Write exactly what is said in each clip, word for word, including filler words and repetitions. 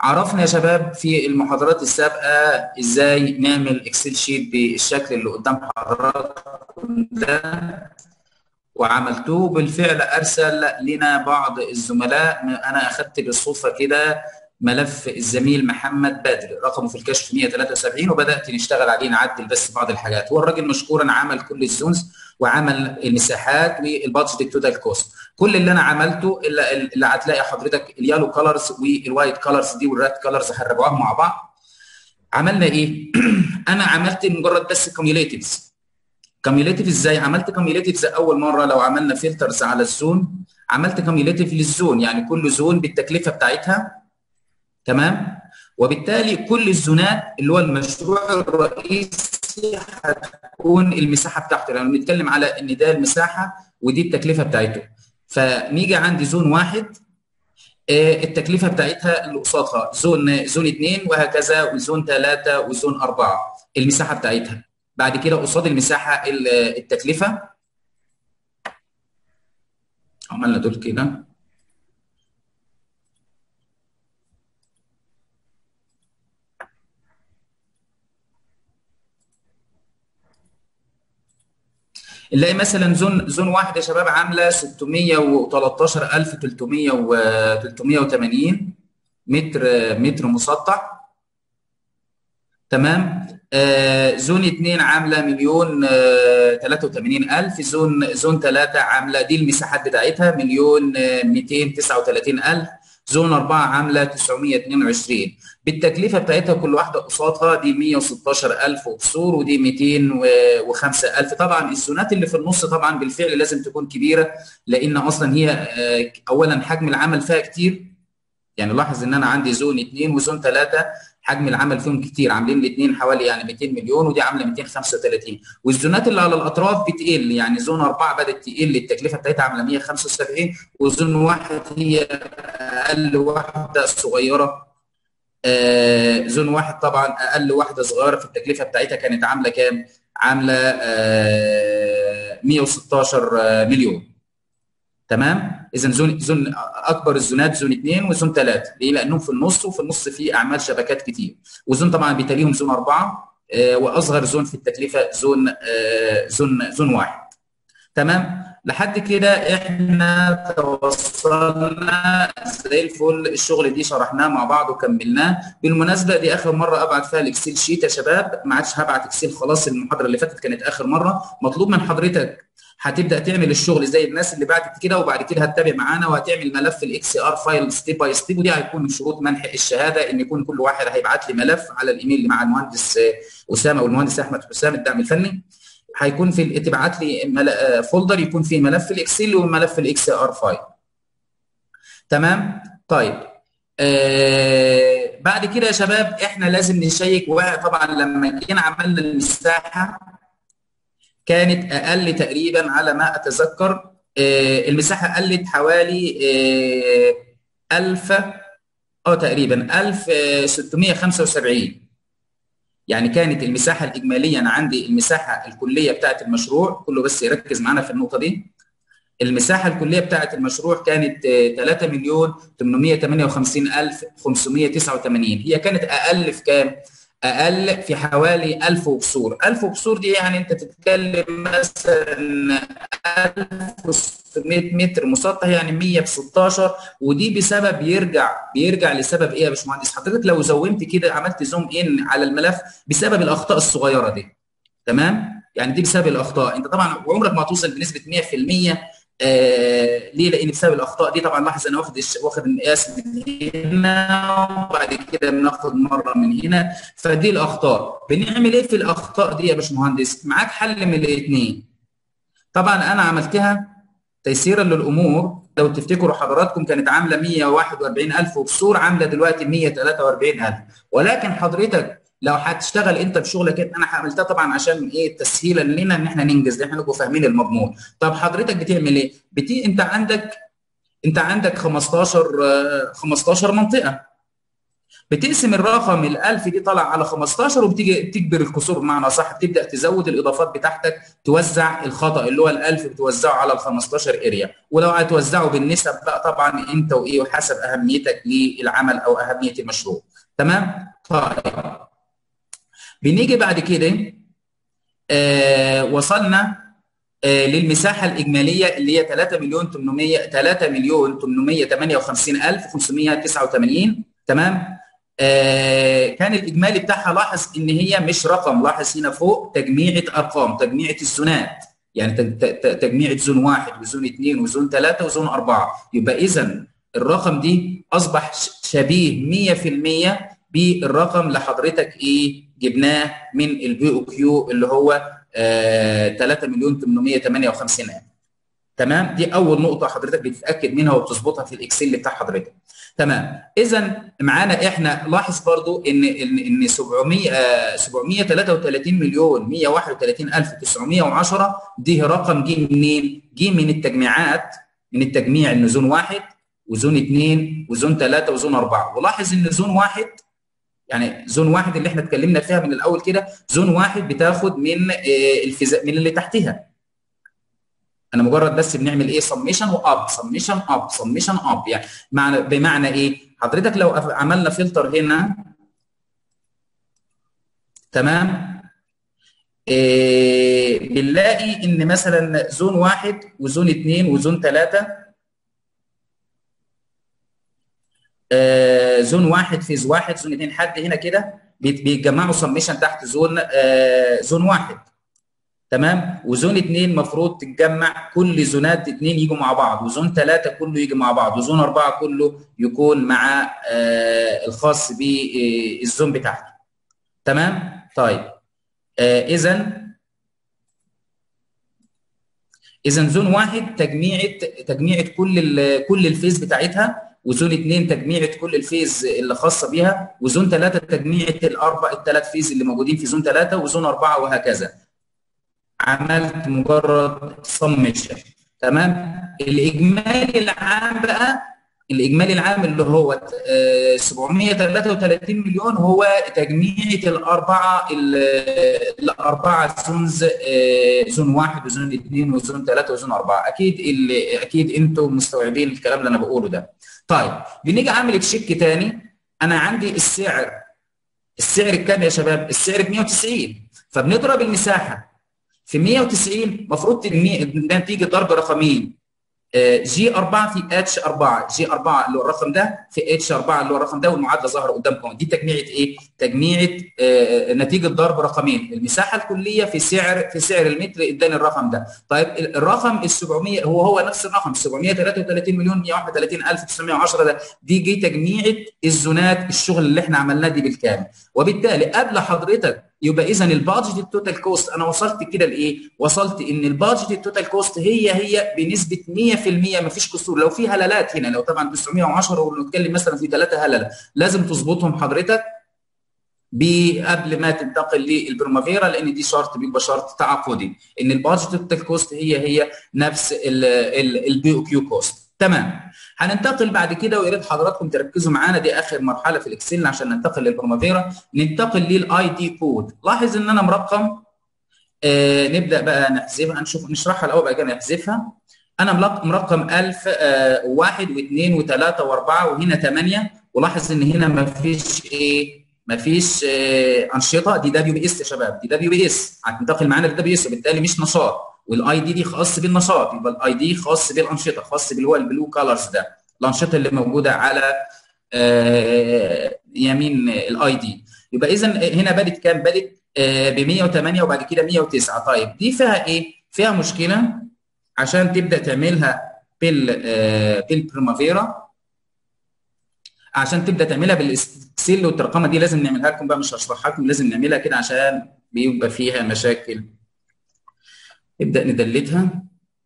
عرفنا يا شباب في المحاضرات السابقة ازاي نعمل اكسل شيت بالشكل اللي قدام حضراتكم ده، وعملتوه بالفعل. ارسل لنا بعض الزملاء، انا اخذت بالصدفة كده ملف الزميل محمد بدر رقمه في الكشف مية وتلاتة وسبعين، وبدات نشتغل عليه نعدل بس بعض الحاجات. هو الراجل مشكورا عمل كل الزونز وعمل المساحات والبادجت التوتال كوست. كل اللي انا عملته اللي, اللي هتلاقي حضرتك اليالو كولرز والوايت كولرز دي والريد كولرز هنرجعوهم مع بعض. عملنا ايه؟ انا عملت مجرد بس كوميوليتيفز. كوميوليتيف ازاي؟ عملت كوميوليتيفز اول مره لو عملنا فلترز على الزون، عملت كوميوليتيف للزون، يعني كل زون بالتكلفه بتاعتها. تمام؟ وبالتالي كل الزونات اللي هو المشروع الرئيسي هتكون المساحه بتاعته، لما يعني بنتكلم على ان ده المساحه ودي التكلفه بتاعته. فنيجي عندي زون واحد التكلفه بتاعتها اللي قصادها زون زون اثنين وهكذا، وزون ثلاثه وزون اربعه المساحه بتاعتها. بعد كده قصاد المساحه التكلفه عملنا دول كده. نلاقي مثلا زون زون واحد يا شباب عامله ستمية وتلتاشر ألف وتلتمية وتمانين متر متر مسطح. تمام. آه زون اثنين عامله مليون آه تلاتة وتمانين ألف. زون زون ثلاثة عامله دي المساحات بتاعتها مليون آه ميتين تسعة وتلاتين ألف. زون أربعة عامله تسعمية اتنين وعشرين. بالتكلفه بتاعتها كل واحده قصادها دي مية وستاشر ألف وكسور ودي ميتين وخمسة ألف. طبعا الزونات اللي في النص طبعا بالفعل لازم تكون كبيره، لان اصلا هي آه اولا حجم العمل فيها كتير. يعني لاحظ ان انا عندي زون اثنين وزون ثلاثة حجم العمل فيهم كتير، عاملين الاثنين حوالي يعني ميتين مليون ودي عامله ميتين وخمسة وتلاتين. والزونات اللي على الاطراف بتقل، يعني زون أربعة بدات تقل التكلفه بتاعتها عامله مية وخمسة وسبعين، وزون واحد هي اقل واحده صغيره. آه زون واحد طبعا اقل واحده صغيره في التكلفه بتاعتها كانت عامله كام؟ عامله آه مية وستاشر مليون. تمام. اذا زون زون اكبر الزونات زون اثنين وزون ثلاثة، ليه؟ لانهم في النص، وفي النص في اعمال شبكات كتير. وزون طبعا بيتاليهم زون أربعة، آه واصغر زون في التكلفه زون آه زون زون واحد. تمام. لحد كده احنا توصلنا زي الفل. الشغل دي شرحناه مع بعض وكملناه. بالمناسبه دي اخر مره ابعت فيها الاكسل شيت يا شباب، ما عادش هبعت اكسل خلاص. المحاضره اللي فاتت كانت اخر مره. مطلوب من حضرتك هتبدا تعمل الشغل زي الناس اللي بعتت كده، وبعد كده هتتابع معانا وهتعمل ملف الاكس ار فايل ستيب باي ستيب. ودي هيكون من شروط منح الشهاده ان يكون كل واحد هيبعت لي ملف على الايميل اللي مع المهندس اسامه والمهندس احمد حسام الدعم الفني. هيكون في تبعت لي فولدر يكون فيه ملف الاكسل وملف الاكس ار فايل. تمام. طيب آه بعد كده يا شباب احنا لازم نشيك. وطبعا لما جينا عملنا المساحه كانت اقل تقريبا على ما اتذكر. آه المساحه قلت حوالي آه ألف اه تقريبا ألف وستمية وخمسة وسبعين. يعني كانت المساحه الاجماليه، انا عندي المساحه الكليه بتاعت المشروع كله، بس يركز معانا في النقطه دي. المساحه الكليه بتاعت المشروع كانت تلاتة مليون تمنمية وتمانية وخمسين ألف وخمسمية وتسعة وتمانين. هي كانت اقل في كام؟ اقل في حوالي ألف وكسور. ألف وكسور دي يعني انت تتكلم مثلا ألف وستمية متر مسطح، يعني مية وستاشر. ودي بسبب يرجع بيرجع لسبب ايه يا باشمهندس حضرتك؟ لو زومت كده عملت زوم ان على الملف بسبب الاخطاء الصغيره دي. تمام. يعني دي بسبب الاخطاء. انت طبعا عمرك ما هتوصل بنسبه مية في المية. آه ليه؟ لان بسبب الاخطاء دي. طبعا لاحظ انا واخد واخد المقياس من هنا وبعد كده بناخد مره من هنا. فدي الاخطاء. بنعمل ايه في الاخطاء دي يا باشمهندس؟ معاك حل من الاثنين. طبعا انا عملتها تيسيرا للامور. لو تفتكروا حضراتكم كانت عامله مية وواحد وأربعين ألف وكسور، عامله دلوقتي مية وتلاتة وأربعين ألف. ولكن حضرتك لو هتشتغل انت بشغلك، انا عملتها طبعا عشان ايه؟ تسهيلا لنا ان احنا ننجز، ان احنا نبقى فاهمين المضمون. طب حضرتك بتعمل ايه؟ بتي انت عندك انت عندك خمستاشر خمستاشر منطقه. بتقسم الرقم ال ألف دي طالع على خمستاشر، وبتيجي تجبر الكسور بمعنى صح، بتبدا تزود الاضافات بتاعتك، توزع الخطا اللي هو ال ألف بتوزعه على ال خمستاشر اريا. ولو هتوزعه بالنسب بقى طبعا انت وايه وحسب اهميتك للعمل او اهميه المشروع. تمام؟ طيب بنيجي بعد كده آه وصلنا آه للمساحه الاجماليه اللي هي ثلاثة مليون ثمانمائة ثلاثة مليون ثمانمائة وثمانية وخمسين ألف وخمسمائة وتسعة وثمانين. تمام؟ آه كان الاجمالي بتاعها، لاحظ ان هي مش رقم، لاحظ هنا فوق تجميعة ارقام، تجميعة الزونات، يعني تجميعة زون واحد وزون اثنين وزون ثلاثة وزون أربعة. يبقى اذا الرقم دي اصبح شبيه مية في المية بالرقم اللي حضرتك ايه جبناه من البي او كيو اللي هو آه ثلاثة مليون ثمانمائة وثمانية وخمسين ألف. تمام؟ دي اول نقطه حضرتك بتتاكد منها وبتظبطها في الاكسل بتاع حضرتك. تمام؟ اذا معانا احنا لاحظ برضو ان ان ان سبعمائة آه سبعمائة وثلاثة وثلاثين مليون مائة وواحد وثلاثين ألف وتسعمائة وعشرة دي رقم جه منين؟ جه من التجميعات، من التجميع ان زون واحد وزون اثنين وزون ثلاثة وزون أربعة. ولاحظ ان زون واحد، يعني زون واحد اللي احنا اتكلمنا فيها من الاول كده، زون واحد بتاخد من آه الفيزا من اللي تحتها. انا مجرد بس بنعمل ايه؟ سميشن واب، سميشن اب، سميشن اب. يعني معنى بمعنى ايه؟ حضرتك لو عملنا فلتر هنا، تمام؟ إيه بنلاقي ان مثلا زون واحد وزون اثنين وزون ثلاثة، آه زون واحد فيز واحد زون اثنين حد هنا كده بيتجمعوا سميشن تحت زون آه زون واحد. تمام؟ وزون اثنين المفروض تتجمع كل زونات اثنين يجوا مع بعض، وزون ثلاثة كله يجي مع بعض، وزون أربعة كله يكون مع آه الخاص بالزون بتاعته. تمام؟ طيب آه اذا اذا زون واحد تجميعة تجميعة كل كل الفيز بتاعتها، وزون اثنين تجميعة كل الفيز اللي خاصة بيها، وزون ثلاثة تجميعة الاربع الثلاث فيز اللي موجودين في زون ثلاثة، وزون أربعة وهكذا. عملت مجرد سمشن. تمام؟ الاجمالي العام بقى، الاجمالي العام اللي هو سبعمائة وثلاثة وثلاثين مليون هو تجميعة الاربعه الاربعه زونز، زون واحد وزون اثنين وزون ثلاثه وزون اربعه. اكيد اللي اكيد انتم مستوعبين الكلام اللي انا بقوله ده. طيب بنيجي اعمل تشيك تاني. انا عندي السعر، السعر كام يا شباب؟ السعر ب مائة وتسعين، فبنضرب المساحه في مائة وتسعين، المفروض تيجي ضرب رقمين، جي أربعة في اتش أربعة، جي أربعة اللي هو الرقم ده في اتش أربعة اللي هو الرقم ده، والمعادله ظاهره قدامكم. دي تجميعه ايه؟ تجميعه آه نتيجه ضرب رقمين، المساحه الكليه في سعر في سعر المتر اداني الرقم ده. طيب الرقم ال سبعمائة هو هو نفس الرقم سبعمائة وثلاثة وثلاثين مليون مائة وواحد وثلاثين ألف وتسعمائة وعشرة ده، دي جي تجميعه الزونات الشغل اللي احنا عملناه دي بالكامل. وبالتالي قبل حضرتك يبقى اذا البادجت التوتال كوست انا وصلت كده لايه؟ وصلت ان البادجت التوتال كوست هي هي بنسبه مية في المية، ما فيش كسور. لو في هلالات هنا، لو طبعا تسعمائة وعشرة ونتكلم مثلا في ثلاثه هلله، لازم تظبطهم حضرتك قبل ما تنتقل للبرمافيرا، لان دي شرط بيبقى شرط تعاقدي ان البادجت التوتال كوست هي هي نفس البي او كيو كوست. تمام؟ هننتقل بعد كده، ويا ريت حضراتكم تركزوا معانا، دي اخر مرحله في الاكسل عشان ننتقل للبرمافيرا. ننتقل للاي دي كود. لاحظ ان انا مرقم، آه نبدا بقى نحذفها، نشوف نشرحها الاول بعد كده نحذفها. انا مرقم ألف آه واحد واثنين وثلاثه واربعه وهنا ثمانيه، ولاحظ ان هنا ما فيش ايه؟ ما فيش آه انشطه. دي دبليو بي اس يا شباب، دي دبليو بي اس، هتنتقل معانا للدبليو اس، وبالتالي مش نشاط. والاي دي دي خاص بالنشاط، يبقى الاي دي خاص بالانشطه، خاص باللي هو البلو كالرز ده، الانشطه اللي موجوده على آه يمين الاي دي. يبقى اذا هنا بدت كام؟ بدت آه ب مائة وثمانية وبعد كده مائة وتسعة. طيب دي فيها ايه؟ فيها مشكله. عشان تبدا تعملها بال آه بالبريمافيرا، عشان تبدا تعملها بالاكسل والترقمه دي لازم نعملها لكم بقى، مش هشرحها لكم، لازم نعملها كده عشان بيبقى فيها مشاكل. نبدا ندلتها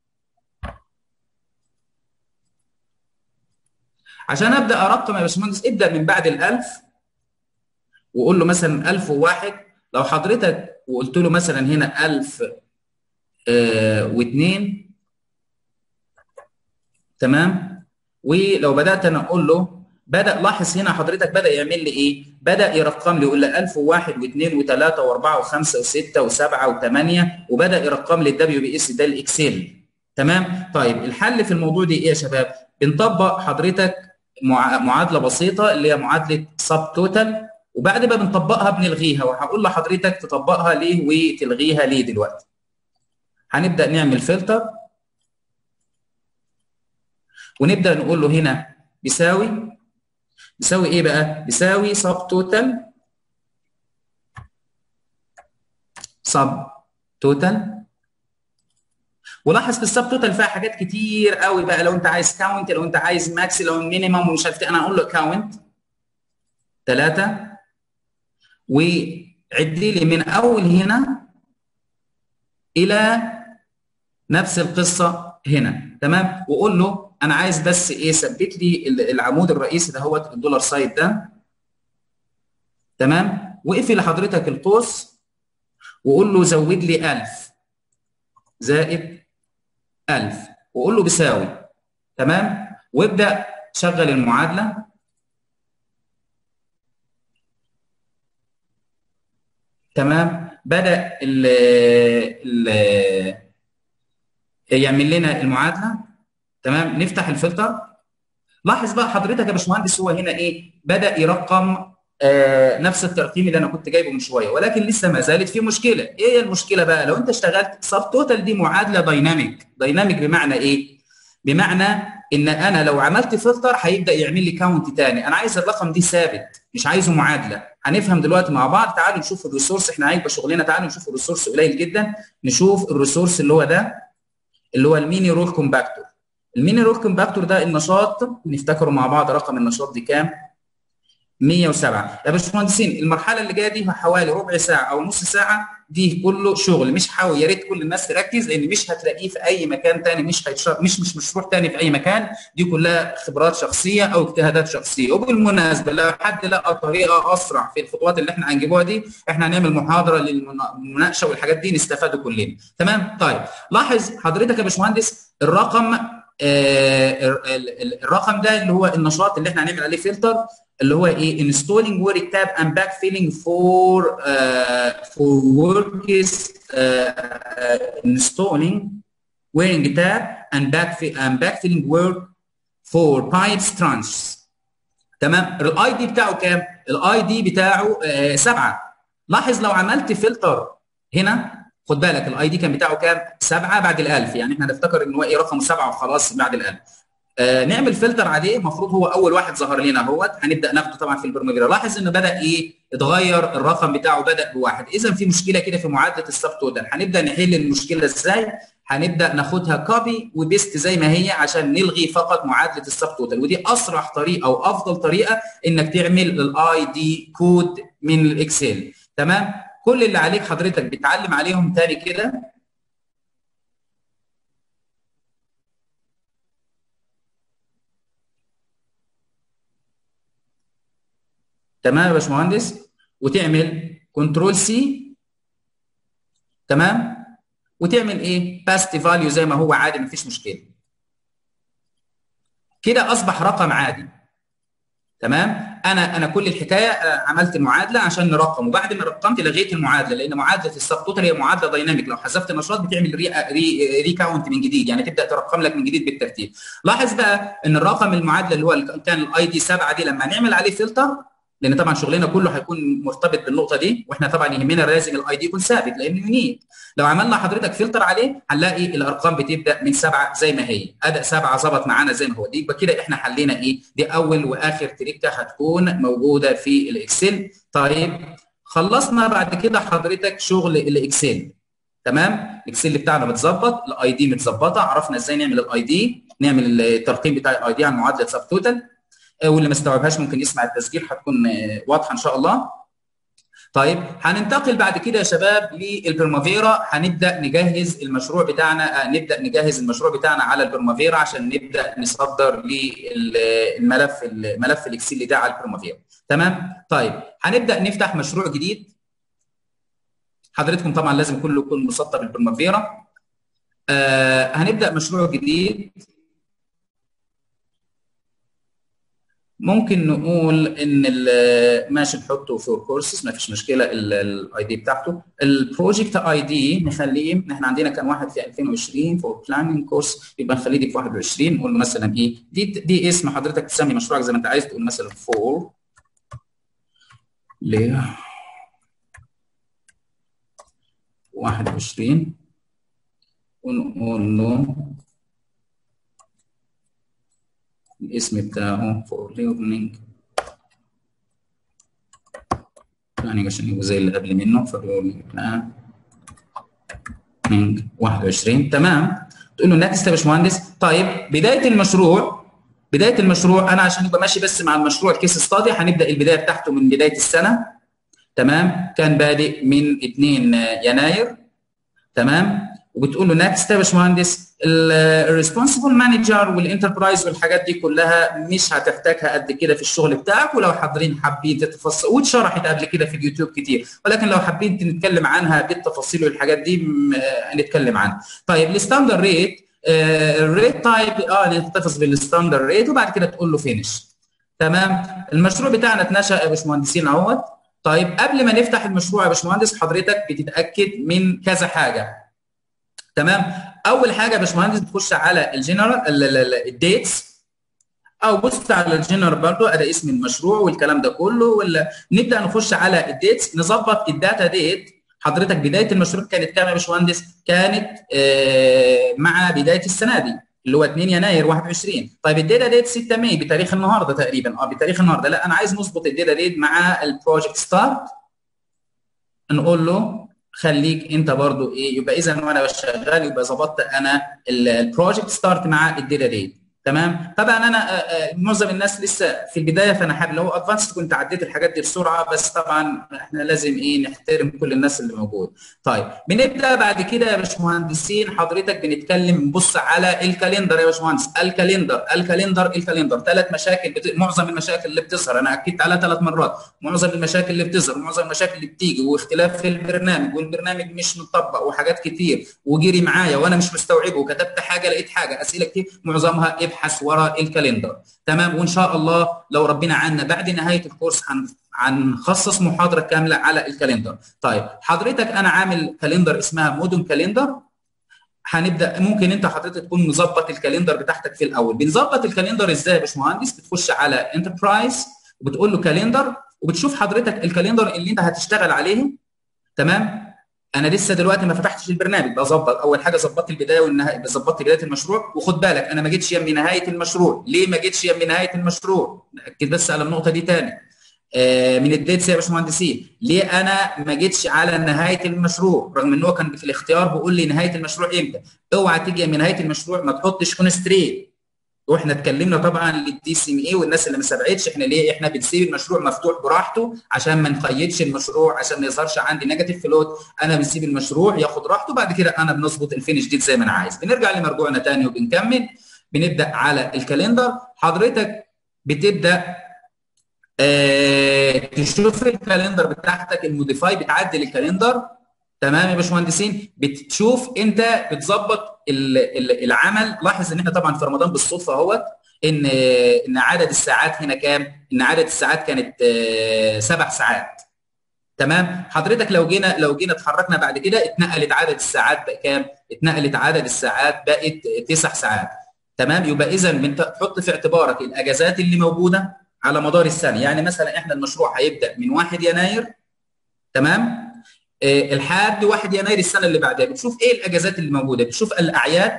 عشان ابدا ارقم يا باشمهندس. ابدا من بعد الألف وقول له مثلا ألف وواحد. لو حضرتك وقلت له مثلا هنا ألف آه واثنين، تمام؟ ولو بدات انا اقول له بدا لاحظ هنا حضرتك بدا يعمل لي ايه؟ بدا يرقم لي يقول لي ألف وواحد واثنين وثلاثة وأربعة وخمسة وستة وسبعة وثمانية، وبدا يرقم لي الدبليو بي اس ده الاكسل. تمام؟ طيب الحل في الموضوع دي ايه يا شباب؟ بنطبق حضرتك معادله بسيطه اللي هي معادله سب توتال، وبعد ما بنطبقها بنلغيها، وهقول لحضرتك تطبقها ليه وتلغيها ليه دلوقتي. هنبدا نعمل فلتر، ونبدا نقول له هنا بيساوي بيساوي ايه بقى؟ بيساوي سب توتال سب توتال. ولاحظ في السب توتال فيها حاجات كتير قوي بقى، لو انت عايز كاونت، لو انت عايز ماكس، لو مينيمم ومش عارف ايه. انا هقول له كاونت ثلاثة، وعد لي من اول هنا الى نفس القصه هنا. تمام؟ وقول له انا عايز بس ايه، ثبت لي العمود الرئيسي ده هو الدولار سايد ده. تمام؟ واقفل لحضرتك القوس، وقول له زود لي ألف زائد ألف، وقول له بيساوي. تمام؟ وابدا شغل المعادله. تمام؟ بدا ال ال يعمل لنا المعادله. تمام؟ نفتح الفلتر. لاحظ بقى حضرتك يا باشمهندس، هو هنا ايه؟ بدا يرقم آه نفس الترقيم اللي انا كنت جايبه من شويه، ولكن لسه ما زالت في مشكله. ايه هي المشكله بقى؟ لو انت اشتغلت سب توتال دي معادله دايناميك. دايناميك بمعنى ايه؟ بمعنى ان انا لو عملت فلتر هيبدا يعمل لي كاونت تاني. انا عايز الرقم دي ثابت، مش عايزه معادله. هنفهم دلوقتي مع بعض. تعالوا نشوف الريسورس، احنا هيبقى شغلنا. تعالوا نشوف الريسورس قليل جدا. نشوف الريسورس اللي هو ده، اللي هو الميني رول كومباكتور. الميني رول كومباكتور ده النشاط، نفتكره مع بعض رقم النشاط دي كام؟ مية وسبعة. يا باشمهندسين المرحله اللي جايه دي حوالي ربع ساعه او نص ساعه، دي كله شغل. مش حاول، يا ريت كل الناس تركز، لان مش هتلاقيه في اي مكان تاني، مش هيتشر... مش مش مشروع تاني في اي مكان. دي كلها خبرات شخصيه او اجتهادات شخصيه. وبالمناسبه لو حد لقى طريقه اسرع في الخطوات اللي احنا هنجيبوها دي، احنا هنعمل محاضره للمناقشه والحاجات دي نستفادوا كلنا. تمام؟ طيب لاحظ حضرتك يا باشمهندس الرقم، آه الرقم ده اللي هو النشاط اللي احنا هنعمل عليه فلتر، اللي هو ايه؟ installing wearing tab and backfilling for uh, for works uh, installing wearing tab and backfill and backfilling work for pipes tranches. تمام؟ الاي دي بتاعه كام؟ الاي دي بتاعه آه سبعة. لاحظ لو عملت فلتر هنا، خد بالك الاي دي كان بتاعه كام؟ سبعة بعد الألف، يعني احنا نفتكر ان هو ايه؟ رقم سبعة وخلاص بعد الألف. آه نعمل فلتر عليه. المفروض هو اول واحد ظهر لنا اهوت، هنبدا ناخده طبعا في البرمجه. لاحظ انه بدا ايه؟ اتغير الرقم بتاعه، بدا بواحد. اذا في مشكله كده في معادله السب توتال. هنبدا نحل المشكله ازاي؟ هنبدا ناخدها كوبي وبيست زي ما هي عشان نلغي فقط معادله السب توتال. ودي اسرع طريقه او افضل طريقه انك تعمل الاي دي كود من الاكسل. تمام؟ كل اللي عليك حضرتك بتعلم عليهم تاني كده. تمام يا باشمهندس؟ وتعمل كنترول سي. تمام؟ وتعمل ايه؟ باست فاليو زي ما هو عادي، مفيش مشكله. كده اصبح رقم عادي. تمام؟ انا انا كل الحكايه عملت المعادله عشان نرقم، وبعد ما رقمت لغيت المعادله، لان معادله السب توتال هي معادله دايناميك. لو حذفت النشاط بتعمل ري ري ريكاونت من جديد، يعني تبدا ترقم لك من جديد بالترتيب. لاحظ بقى ان الرقم المعادله اللي هو كان الاي دي سبعة دي، لما نعمل عليه فلتر، لان طبعا شغلنا كله هيكون مرتبط بالنقطه دي، واحنا طبعا يهمنا لازم الاي دي يكون ثابت لانه يونيك. لو عملنا حضرتك فلتر عليه هنلاقي الارقام بتبدا من سبعه زي ما هي. اداء سبعه ظبط معانا زي ما هو. دي يبقى كده احنا حلينا ايه؟ دي اول واخر تريكه هتكون موجوده في الاكسل. طيب خلصنا بعد كده حضرتك شغل الاكسل. تمام؟ الاكسل بتاعنا متظبط، الاي دي متظبطه، عرفنا ازاي نعمل الاي دي، نعمل الترقيم بتاع الاي دي عن معادله سب توتال. واللي ما استوعبهاش ممكن يسمع التسجيل، هتكون واضحه ان شاء الله. طيب هننتقل بعد كده يا شباب للبرمافيرا. هنبدا نجهز المشروع بتاعنا، نبدا نجهز المشروع بتاعنا على البرمافيرا عشان نبدا نصدر للملف الملف الاكسل ده على البرمافيرا. تمام؟ طيب هنبدا نفتح مشروع جديد. حضرتكم طبعا لازم كله يكون مسطر بالبرمافيرا. آه هنبدا مشروع جديد ممكن نقول ان ماشي نحطه فور كورسز ما فيش مشكله، الاي دي بتاعته. البروجكت اي دي نخليه، احنا عندنا كان واحد في ألفين وعشرين فور بلاننج كورس، يبقى نخليه دي في واحد وعشرين. نقول له مثلا ايه، دي دي اسم حضرتك تسمي مشروعك زي ما انت عايز، تقول مثلا فور ل واحد وعشرين، ونقول له الاسم بتاعه فور ليرنينج يعني عشان يبقى زي اللي قبل منه، فبيقول واحد وعشرين. تمام. تقول له نكست يا باشمهندس. طيب بدايه المشروع، بدايه المشروع انا عشان يبقى ماشي بس مع المشروع الكيس ستادي، هنبدا البدايه بتاعته من بدايه السنه. تمام. كان بادئ من اتنين يناير. تمام. وبتقول له نكست يا باشمهندس. الريسبونسبل مانجر والانتربرايز والحاجات دي كلها مش هتحتاجها قد كده في الشغل بتاعك، ولو حاضرين حابين تتفصل واتشرحت قبل كده في اليوتيوب كتير، ولكن لو حابين نتكلم عنها بالتفاصيل والحاجات دي هنتكلم عنها. طيب الستاندرد ريت، الريت تايب اه نحتفظ بالستاندرد ريت، وبعد كده تقول له فينش. تمام. المشروع بتاعنا اتنشأ يا باشمهندسين اهوت. طيب قبل ما نفتح المشروع يا باشمهندس حضرتك بتتاكد من كذا حاجه. تمام. اول حاجه يا باشمهندس بتخش على الجنرال الديتس، او بص على الجنرال برضو ادي اسم المشروع والكلام ده كله، ولا نبدا نخش على الديتس نظبط الداتا ديت. حضرتك بدايه المشروع كانت كام يا باشمهندس؟ كانت آه مع بدايه السنه دي اللي هو اتنين يناير واحد وعشرين. طيب الداتا ديت ستة مايو بتاريخ النهارده تقريبا، اه بتاريخ النهارده. لا انا عايز نظبط الداتا ديت مع البروجكت ستارت. نقول له خليك انت برضو ايه، يبقى اذا وانا شغال يبقى ظبطت انا البروجكت ستارت مع الداتا ديت. تمام. طبعا انا معظم الناس لسه في البدايه، فانا حابب لو ادفانس كنت عديت الحاجات دي بسرعه، بس طبعا احنا لازم ايه نحترم كل الناس اللي موجود. طيب بنبدا بعد كده يا باشمهندسين حضرتك بنتكلم نبص على الكالندر يا باشمهندس. الكالندر الكالندر الكالندر ثلاث مشاكل بت... معظم المشاكل اللي بتظهر انا اكدت عليها ثلاث مرات. معظم المشاكل اللي بتظهر ومعظم المشاكل اللي بتيجي واختلاف في البرنامج والبرنامج مش مطبق وحاجات كتير وجري معايا وانا مش مستوعبه وكتبت حاجه لقيت حاجه اسئله كتير، معظمها ابحث ورا الكالندر. تمام. وان شاء الله لو ربنا عنا بعد نهايه الكورس هن هنخصص محاضره كامله على الكالندر. طيب حضرتك انا عامل كالندر اسمها مودون كالندر. هنبدا ممكن انت حضرتك تكون مظبط الكالندر بتاعتك في الاول. بنظبط الكالندر ازاي يا باشمهندس؟ بتخش على انتربرايز وبتقول له كالندر، وبتشوف حضرتك الكالندر اللي انت هتشتغل عليه. تمام. انا لسه دلوقتي ما فتحتش البرنامج، بظبط اول حاجه ظبطت البدايه والنهايه، ظبطت بدايه المشروع. وخد بالك انا ما جيتش يم نهايه المشروع. ليه ما جيتش يم نهايه المشروع؟ ناكد بس على النقطه دي تاني. آه من الديتس يا باشمهندسين، ليه انا ما جيتش على نهايه المشروع رغم ان هو كان في الاختيار بيقول لي نهايه المشروع امتى؟ اوعى تيجي من نهايه المشروع ما تحطش كونستريت. واحنا اتكلمنا طبعا للدي سي ام اي والناس اللي ما سمعتش احنا ليه احنا بنسيب المشروع مفتوح براحته عشان ما نقيدش المشروع، عشان ما يظهرش عندي نيجاتيف فلوت. انا بنسيب المشروع ياخد راحته، بعد كده انا بنظبط الفينش ديت زي ما انا عايز. بنرجع لمرجوعنا تاني وبنكمل. بنبدا على الكالندر. حضرتك بتبدا اه تشوف الكالندر بتاعتك الموديفاي، بتعدل الكالندر. تمام يا باشمهندسين. بتشوف انت بتظبط العمل. لاحظ ان احنا طبعا في رمضان بالصدفه اهوت ان ان عدد الساعات هنا كام؟ ان عدد الساعات كانت سبع ساعات. تمام. حضرتك لو جينا لو جينا اتحركنا بعد كده اتنقلت عدد الساعات بقى كام؟ اتنقلت عدد الساعات بقت تسع ساعات. تمام. يبقى اذا تحط في اعتبارك الاجازات اللي موجوده على مدار السنه. يعني مثلا احنا المشروع هيبدا من واحد يناير. تمام. لحد واحد يناير السنه اللي بعدها. بتشوف ايه الاجازات اللي موجوده، بتشوف الاعياد.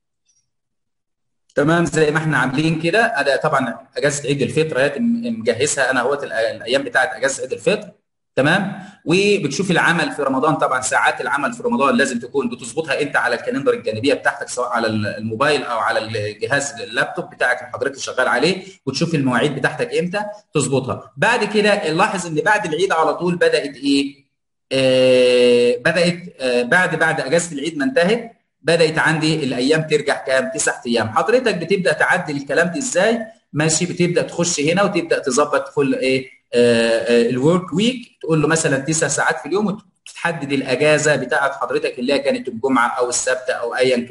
تمام. زي ما احنا عاملين كده. انا طبعا اجازه عيد الفطر مجهزها انا اهوت الايام بتاعت اجازه عيد الفطر. تمام. وبتشوف العمل في رمضان. طبعا ساعات العمل في رمضان لازم تكون بتظبطها انت على الكالندر الجانبيه بتاعتك سواء على الموبايل او على الجهاز اللابتوب بتاعك اللي حضرتك شغال عليه، وتشوف المواعيد بتاعتك امتى تظبطها. بعد كده نلاحظ ان بعد العيد على طول بدات ايه؟ آه بدات آه بعد بعد اجازه العيد ما انتهت بدات عندي الايام ترجع كام؟ تسع ايام. حضرتك بتبدا تعدل الكلام ده ازاي؟ ماشي. بتبدا تخش هنا وتبدا تظبط كل ايه؟ آه الورك ويك، تقول له مثلا تسع ساعات في اليوم، وتحدد الاجازه بتاعت حضرتك اللي هي كانت الجمعه او السبت او ايا كان.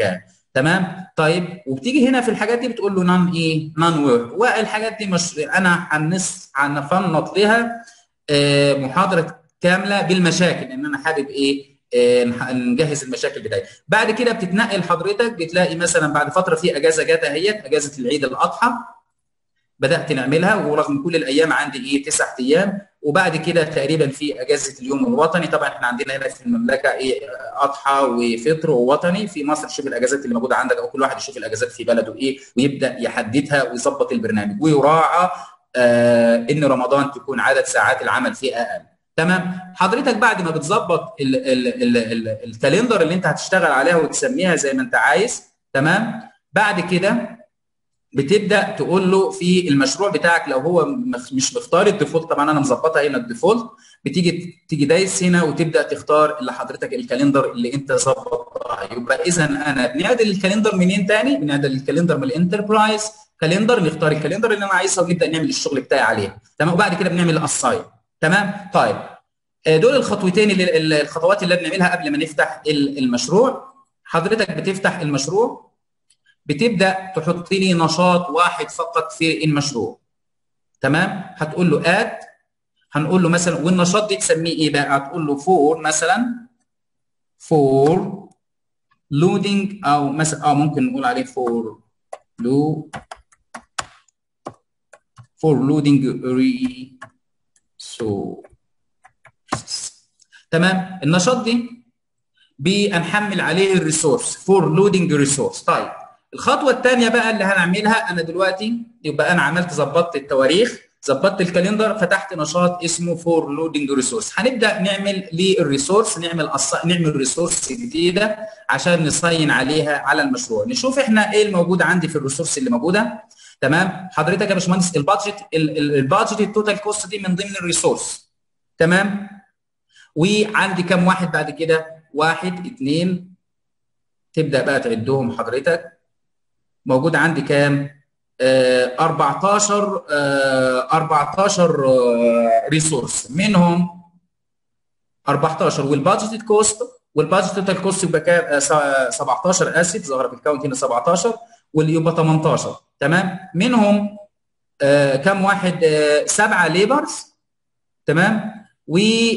تمام. طيب وبتيجي هنا في الحاجات دي بتقول له نون ايه نون وورك، والحاجات دي مش انا هنص هنفنط لها آه، محاضره كامله بالمشاكل، ان انا حابب ايه آه، نح- نجهز المشاكل بتاعتي. بعد كده بتتنقل حضرتك، بتلاقي مثلا بعد فتره في اجازه جت اهيت، اجازه العيد الاضحى بدات نعملها، ورغم كل الايام عندي ايه تسع ايام. وبعد كده تقريبا في اجازه اليوم الوطني، طبعا احنا عندنا هنا في المملكه ايه اضحى وفطر ووطني. في مصر شوف الاجازات اللي موجوده عندك، او كل واحد يشوف الاجازات في بلده ايه ويبدا يحددها ويظبط البرنامج، ويراعى آه ان رمضان تكون عدد ساعات العمل فيه اقل. تمام. حضرتك بعد ما بتظبط ال ال ال ال الكالندر اللي انت هتشتغل عليها وتسميها زي ما انت عايز، تمام، بعد كده بتبدا تقول له في المشروع بتاعك لو هو مش مختار الديفولت، طبعا انا مظبطها هنا الديفولت، بتيجي تيجي دايس هنا وتبدا تختار اللي حضرتك الكالندر اللي انت ظبطها. يبقى اذا انا بنعدل الكالندر منين تاني؟ بنعدل الكالندر من الانتربرايز كالندر، نختار الكالندر اللي انا عايزها ونبدا نعمل الشغل بتاعي عليه. تمام. وبعد كده بنعمل اساين. تمام. طيب دول الخطوتين اللي الخطوات اللي بنعملها قبل ما نفتح المشروع. حضرتك بتفتح المشروع، بتبدا تحط لي نشاط واحد فقط في المشروع. تمام. هتقول له اد، هنقول له مثلا، والنشاط دي تسميه ايه بقى؟ هتقول له فور مثلا، فور لودنج، او مثلا اه ممكن نقول عليه فور لو فور لودنج ري سو. تمام. النشاط دي بنحمل عليه الريسورس فور لودنج ريسورس. طيب الخطوه الثانيه بقى اللي هنعملها، انا دلوقتي يبقى انا عملت ظبطت التواريخ، ظبطت الكالندر، فتحت نشاط اسمه فور لودنج ريسورس. هنبدا نعمل للريسورس، نعمل أص... نعمل ريسورس جديده عشان نصين عليها على المشروع. نشوف احنا ايه الموجود عندي في الريسورس اللي موجوده. تمام. حضرتك يا باشمهندس البادجت البادجت التوتال كوست دي من ضمن الريسورس. تمام. وعندي كم واحد بعد كده؟ واحد اثنين، تبدا بقى تعدهم حضرتك. موجود عندي كام؟ آه أربعتاشر آه أربعتاشر آه ريسورس، منهم أربعتاشر والبادجت كوست، والبادجت توتال كوست يبقى كام؟ آه سبعتاشر، اسف ظهر بالكاونت هنا سبعتاشر، واللي يبقى تمنتاشر. تمام. منهم آه كم واحد؟ آه سبعه ليبرز. تمام. و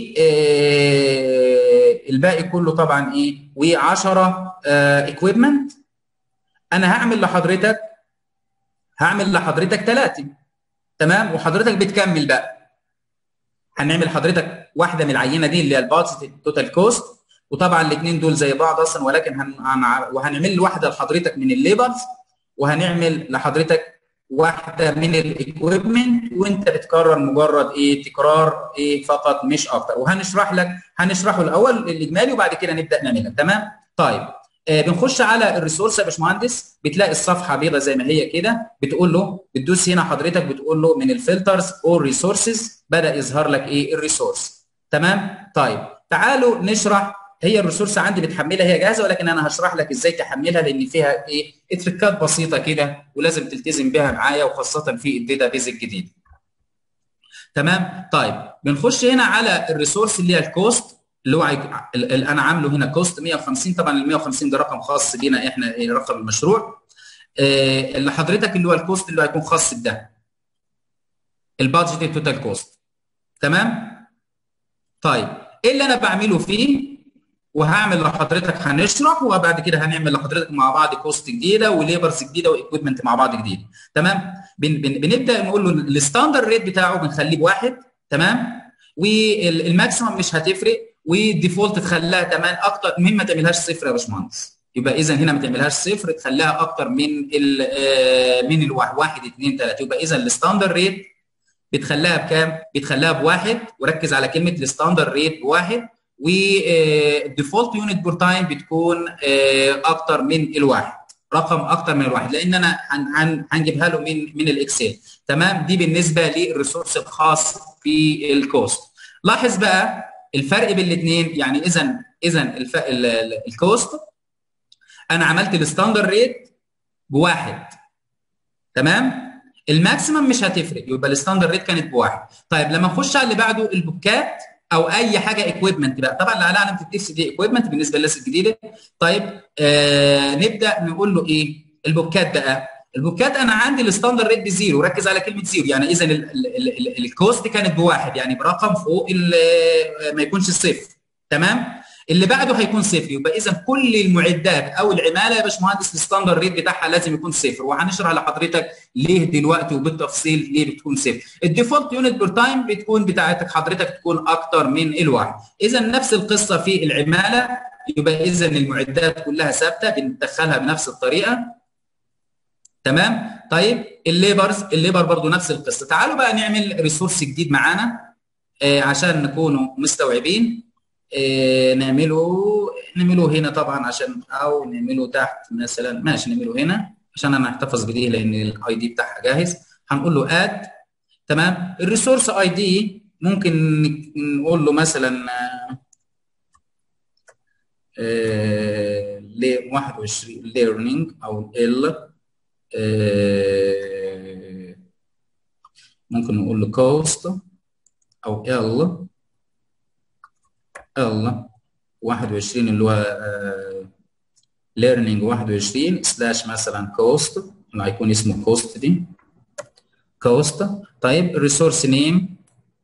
الباقي كله طبعا ايه؟ و10 اكويبمنت. انا هعمل لحضرتك هعمل لحضرتك ثلاثه. تمام. وحضرتك بتكمل بقى. هنعمل حضرتك واحده من العينه دي اللي هي البادجت توتال كوست، وطبعا الاثنين دول زي بعض اصلا، ولكن هن... وهنعمل واحده لحضرتك من الليبرز، وهنعمل لحضرتك واحده من الاكويبمنت، وانت بتكرر مجرد ايه تكرار ايه فقط مش اكتر. وهنشرح لك هنشرحه الاول الاجمالي وبعد كده نبدا نعملها. تمام. طيب آه بنخش على الريسورس يا باشمهندس، بتلاقي الصفحه بيضاء زي ما هي كده، بتقول له بتدوس هنا حضرتك بتقول له من الفلترز اور ريسورسز بدا يظهر لك ايه الريسورس. تمام. طيب تعالوا نشرح. هي الريسورس عندي بتحملها هي جاهزه، ولكن انا هشرح لك ازاي تحملها، لان فيها ايه تريكات بسيطه كده ولازم تلتزم بها معايا، وخاصه في الداتا بيز الجديد. تمام. طيب بنخش هنا على الريسورس اللي هي الكوست، اللي هو اللي انا عامله هنا كوست مية وخمسين. طبعا ال مية وخمسين ده رقم خاص بينا احنا، رقم المشروع اللي حضرتك اللي هو الكوست اللي هيكون خاص بده البادجت التوتال كوست. تمام. طيب ايه اللي انا بعمله فيه؟ وهعمل لحضرتك هنشرح، وبعد كده هنعمل لحضرتك مع بعض كوست جديده وليبرز جديده واكويبمنت مع بعض جديد. تمام. بن بن بنبدا نقول له الستاندرد ريت بتاعه بنخليه بواحد. تمام. والماكسيمم مش هتفرق، والديفولت تخليها كمان اكتر من ما تعملهاش صفر يا باشمهندس. يبقى اذا هنا ما تعملهاش صفر، تخليها اكتر من ال من الواحد، واحد اثنين ثلاثه. يبقى اذا الستاندرد ريت بتخليها بكام؟ بتخليها بواحد، وركز على كلمه الستاندرد ريت بواحد، والديفولت يونت بور تايم بتكون اكتر من الواحد، رقم اكتر من الواحد، لان انا هنجيبها له من من الاكسل. تمام. دي بالنسبه للريسورس الخاص في الكوست. لاحظ بقى الفرق بين الاثنين. يعني اذا اذا الكوست انا عملت الستاندرد ريت بواحد. تمام. الماكسيمم مش هتفرق، يبقى الستاندرد ريت كانت بواحد. طيب لما نخش على اللي بعده البوكات او اي حاجه اكويبمنت بقى، طبعا اللي على علامه التكس دي اكويبمنت بالنسبه للناس الجديده. طيب آه نبدا نقول له ايه البوكات بقى. البوكات انا عندي الستاندرد ريت بزيرو، ركز على كلمه زيرو، يعني اذا الكوست كانت بواحد، يعني برقم فوق ما يكونش صفر. تمام. اللي بعده هيكون صفر، يبقى اذا كل المعدات او العماله يا باشمهندس الستاندرد ريت بتاعها لازم يكون صفر، وهنشرح لحضرتك ليه دلوقتي وبالتفصيل ليه بتكون صفر. الديفولت يونت بير تايم بتكون بتاعتك حضرتك تكون اكتر من الواحد. اذا نفس القصه في العماله، يبقى اذا المعدات كلها ثابته بندخلها بنفس الطريقه. تمام. طيب الليبرز، الليبر برضو نفس القصه. تعالوا بقى نعمل ريسورس جديد معانا آه عشان نكونوا مستوعبين. آه نعمله نعمله هنا طبعا عشان، او نعمله تحت مثلا، ماشي نعمله هنا عشان انا احتفظ بديه لان الاي دي بتاعها جاهز. هنقول له اد. تمام. الريسورس اي دي ممكن نقول له مثلا آه ل واحد وعشرين ليرنينج او ال آه ممكن نقول له كوست او ال ال واحد وعشرين اللي هو ليرنينج واحد وعشرين سلاش مثلا كوست، اللي هيكون اسمه كوست دي كوست. طيب الريسورس نيم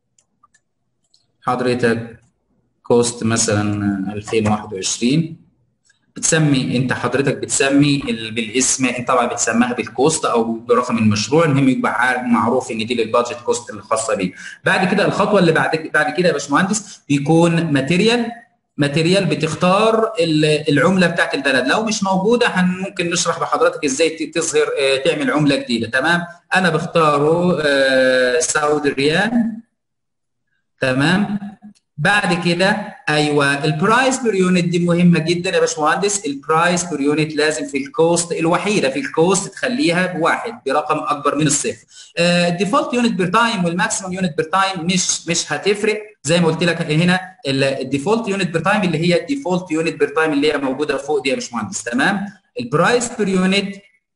حضرتك كوست مثلا ألفين وواحد وعشرين. بتسمي انت حضرتك بتسمي بالاسم، انت طبعا بتسميها بالكوست او برقم المشروع، المهم يبقى معروف ان دي للبادجت كوست الخاصه بيه. بعد كده الخطوه اللي بعد بعد كده يا باشمهندس بيكون ماتيريال. ماتيريال بتختار العمله بتاعت البلد، لو مش موجوده ممكن نشرح لحضرتك ازاي تظهر تعمل عمله جديده. تمام. انا بختاره سعودي ريال. تمام. بعد كده ايوه البرايس بير يونت دي مهمه جدا يا باشمهندس. البرايس بير يونت لازم في الكوست الوحيده في الكوست تخليها بواحد برقم اكبر من الصفر. الديفولت يونت بير تايم والماكسيمم يونت بير تايم مش مش هتفرق، زي ما قلت لك هنا الديفولت يونت بير تايم اللي هي الديفولت يونت بير تايم اللي هي موجوده فوق دي يا باشمهندس. تمام. البرايس بير يونت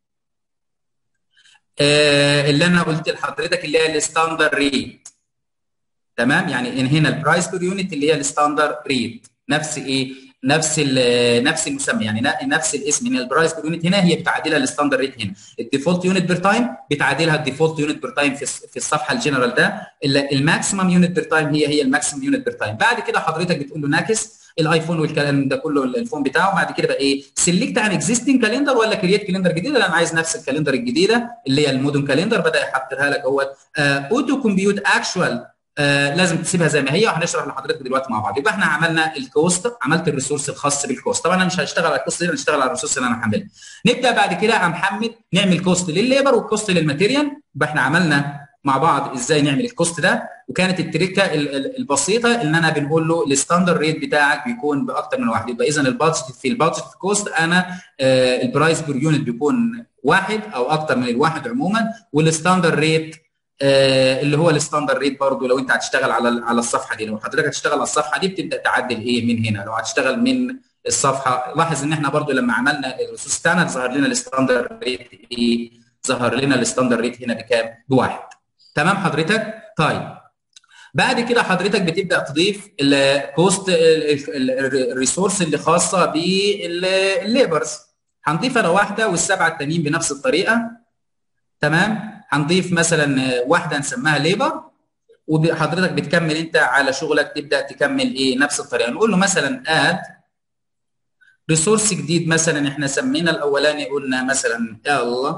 آه اللي انا قلت لحضرتك اللي هي الستاندرد ريت. تمام. يعني ان هنا البرايس بير يونت اللي هي الستاندرد ريت، نفس ايه؟ نفس نفس المسمى، يعني نفس الاسم. هنا البرايس بير يونت هنا هي بتعادلها الستاندرد ريت هنا. الديفولت يونت بير تايم بتعادلها الديفولت يونت بير تايم في في الصفحه الجنرال ده. الماكسيمم يونت بير تايم هي هي الماكسيمم يونت بير تايم. بعد كده حضرتك بتقول له ناكس الايفون والكلام ده كله الفون بتاعه. بعد كده بقى ايه؟ سيلكت عن اكزيستنج كالندر ولا كرييت كالندر جديده. انا عايز نفس الكالندر الجديده اللي هي المودن كالندر. بدا يحطها لك اهوت اوتو كومبيوت اكشوال. آه لازم تسيبها زي ما هي، وهنشرح لحضرتك دلوقتي مع بعض. يبقى احنا عملنا الكوست، عملت الريسورس الخاص بالكوست. طبعا انا مش هشتغل على الكوست دي، انا هشتغل على الريسورس اللي انا هحملها. نبدا بعد كده يا محمد نعمل كوست للليبر والكوست للماتيريال. يبقى احنا عملنا مع بعض ازاي نعمل الكوست ده، وكانت التريكه البسيطه ان انا بنقول له الستاندرد ريت بتاعك بيكون باكثر من واحد. يبقى اذا البادجت في البادجت كوست انا آه البرايس بير يونت بيكون واحد او اكثر من الواحد عموما، والستاندرد ريت آه اللي هو الستاندرد ريت برضه لو انت هتشتغل على على الصفحه دي. لو حضرتك هتشتغل على الصفحه دي بتبدا تعدل ايه من هنا. لو هتشتغل من الصفحه لاحظ ان احنا برضه لما عملنا الريسورس بتاعنا ظهر لنا الستاندرد ريت ايه؟ ظهر لنا الستاندرد ريت هنا بكام؟ بواحد. تمام حضرتك؟ طيب بعد كده حضرتك بتبدا تضيف الكوست الريسورس اللي خاصه بالليبرز. هنضيف انا واحده والسبعه التانيين بنفس الطريقه. تمام. هنضيف مثلا واحده نسميها ليبر، وحضرتك بتكمل انت على شغلك تبدا تكمل ايه نفس الطريقه. نقول له مثلا اد ريسورس جديد. مثلا احنا سمينا الاولاني قلنا مثلا ال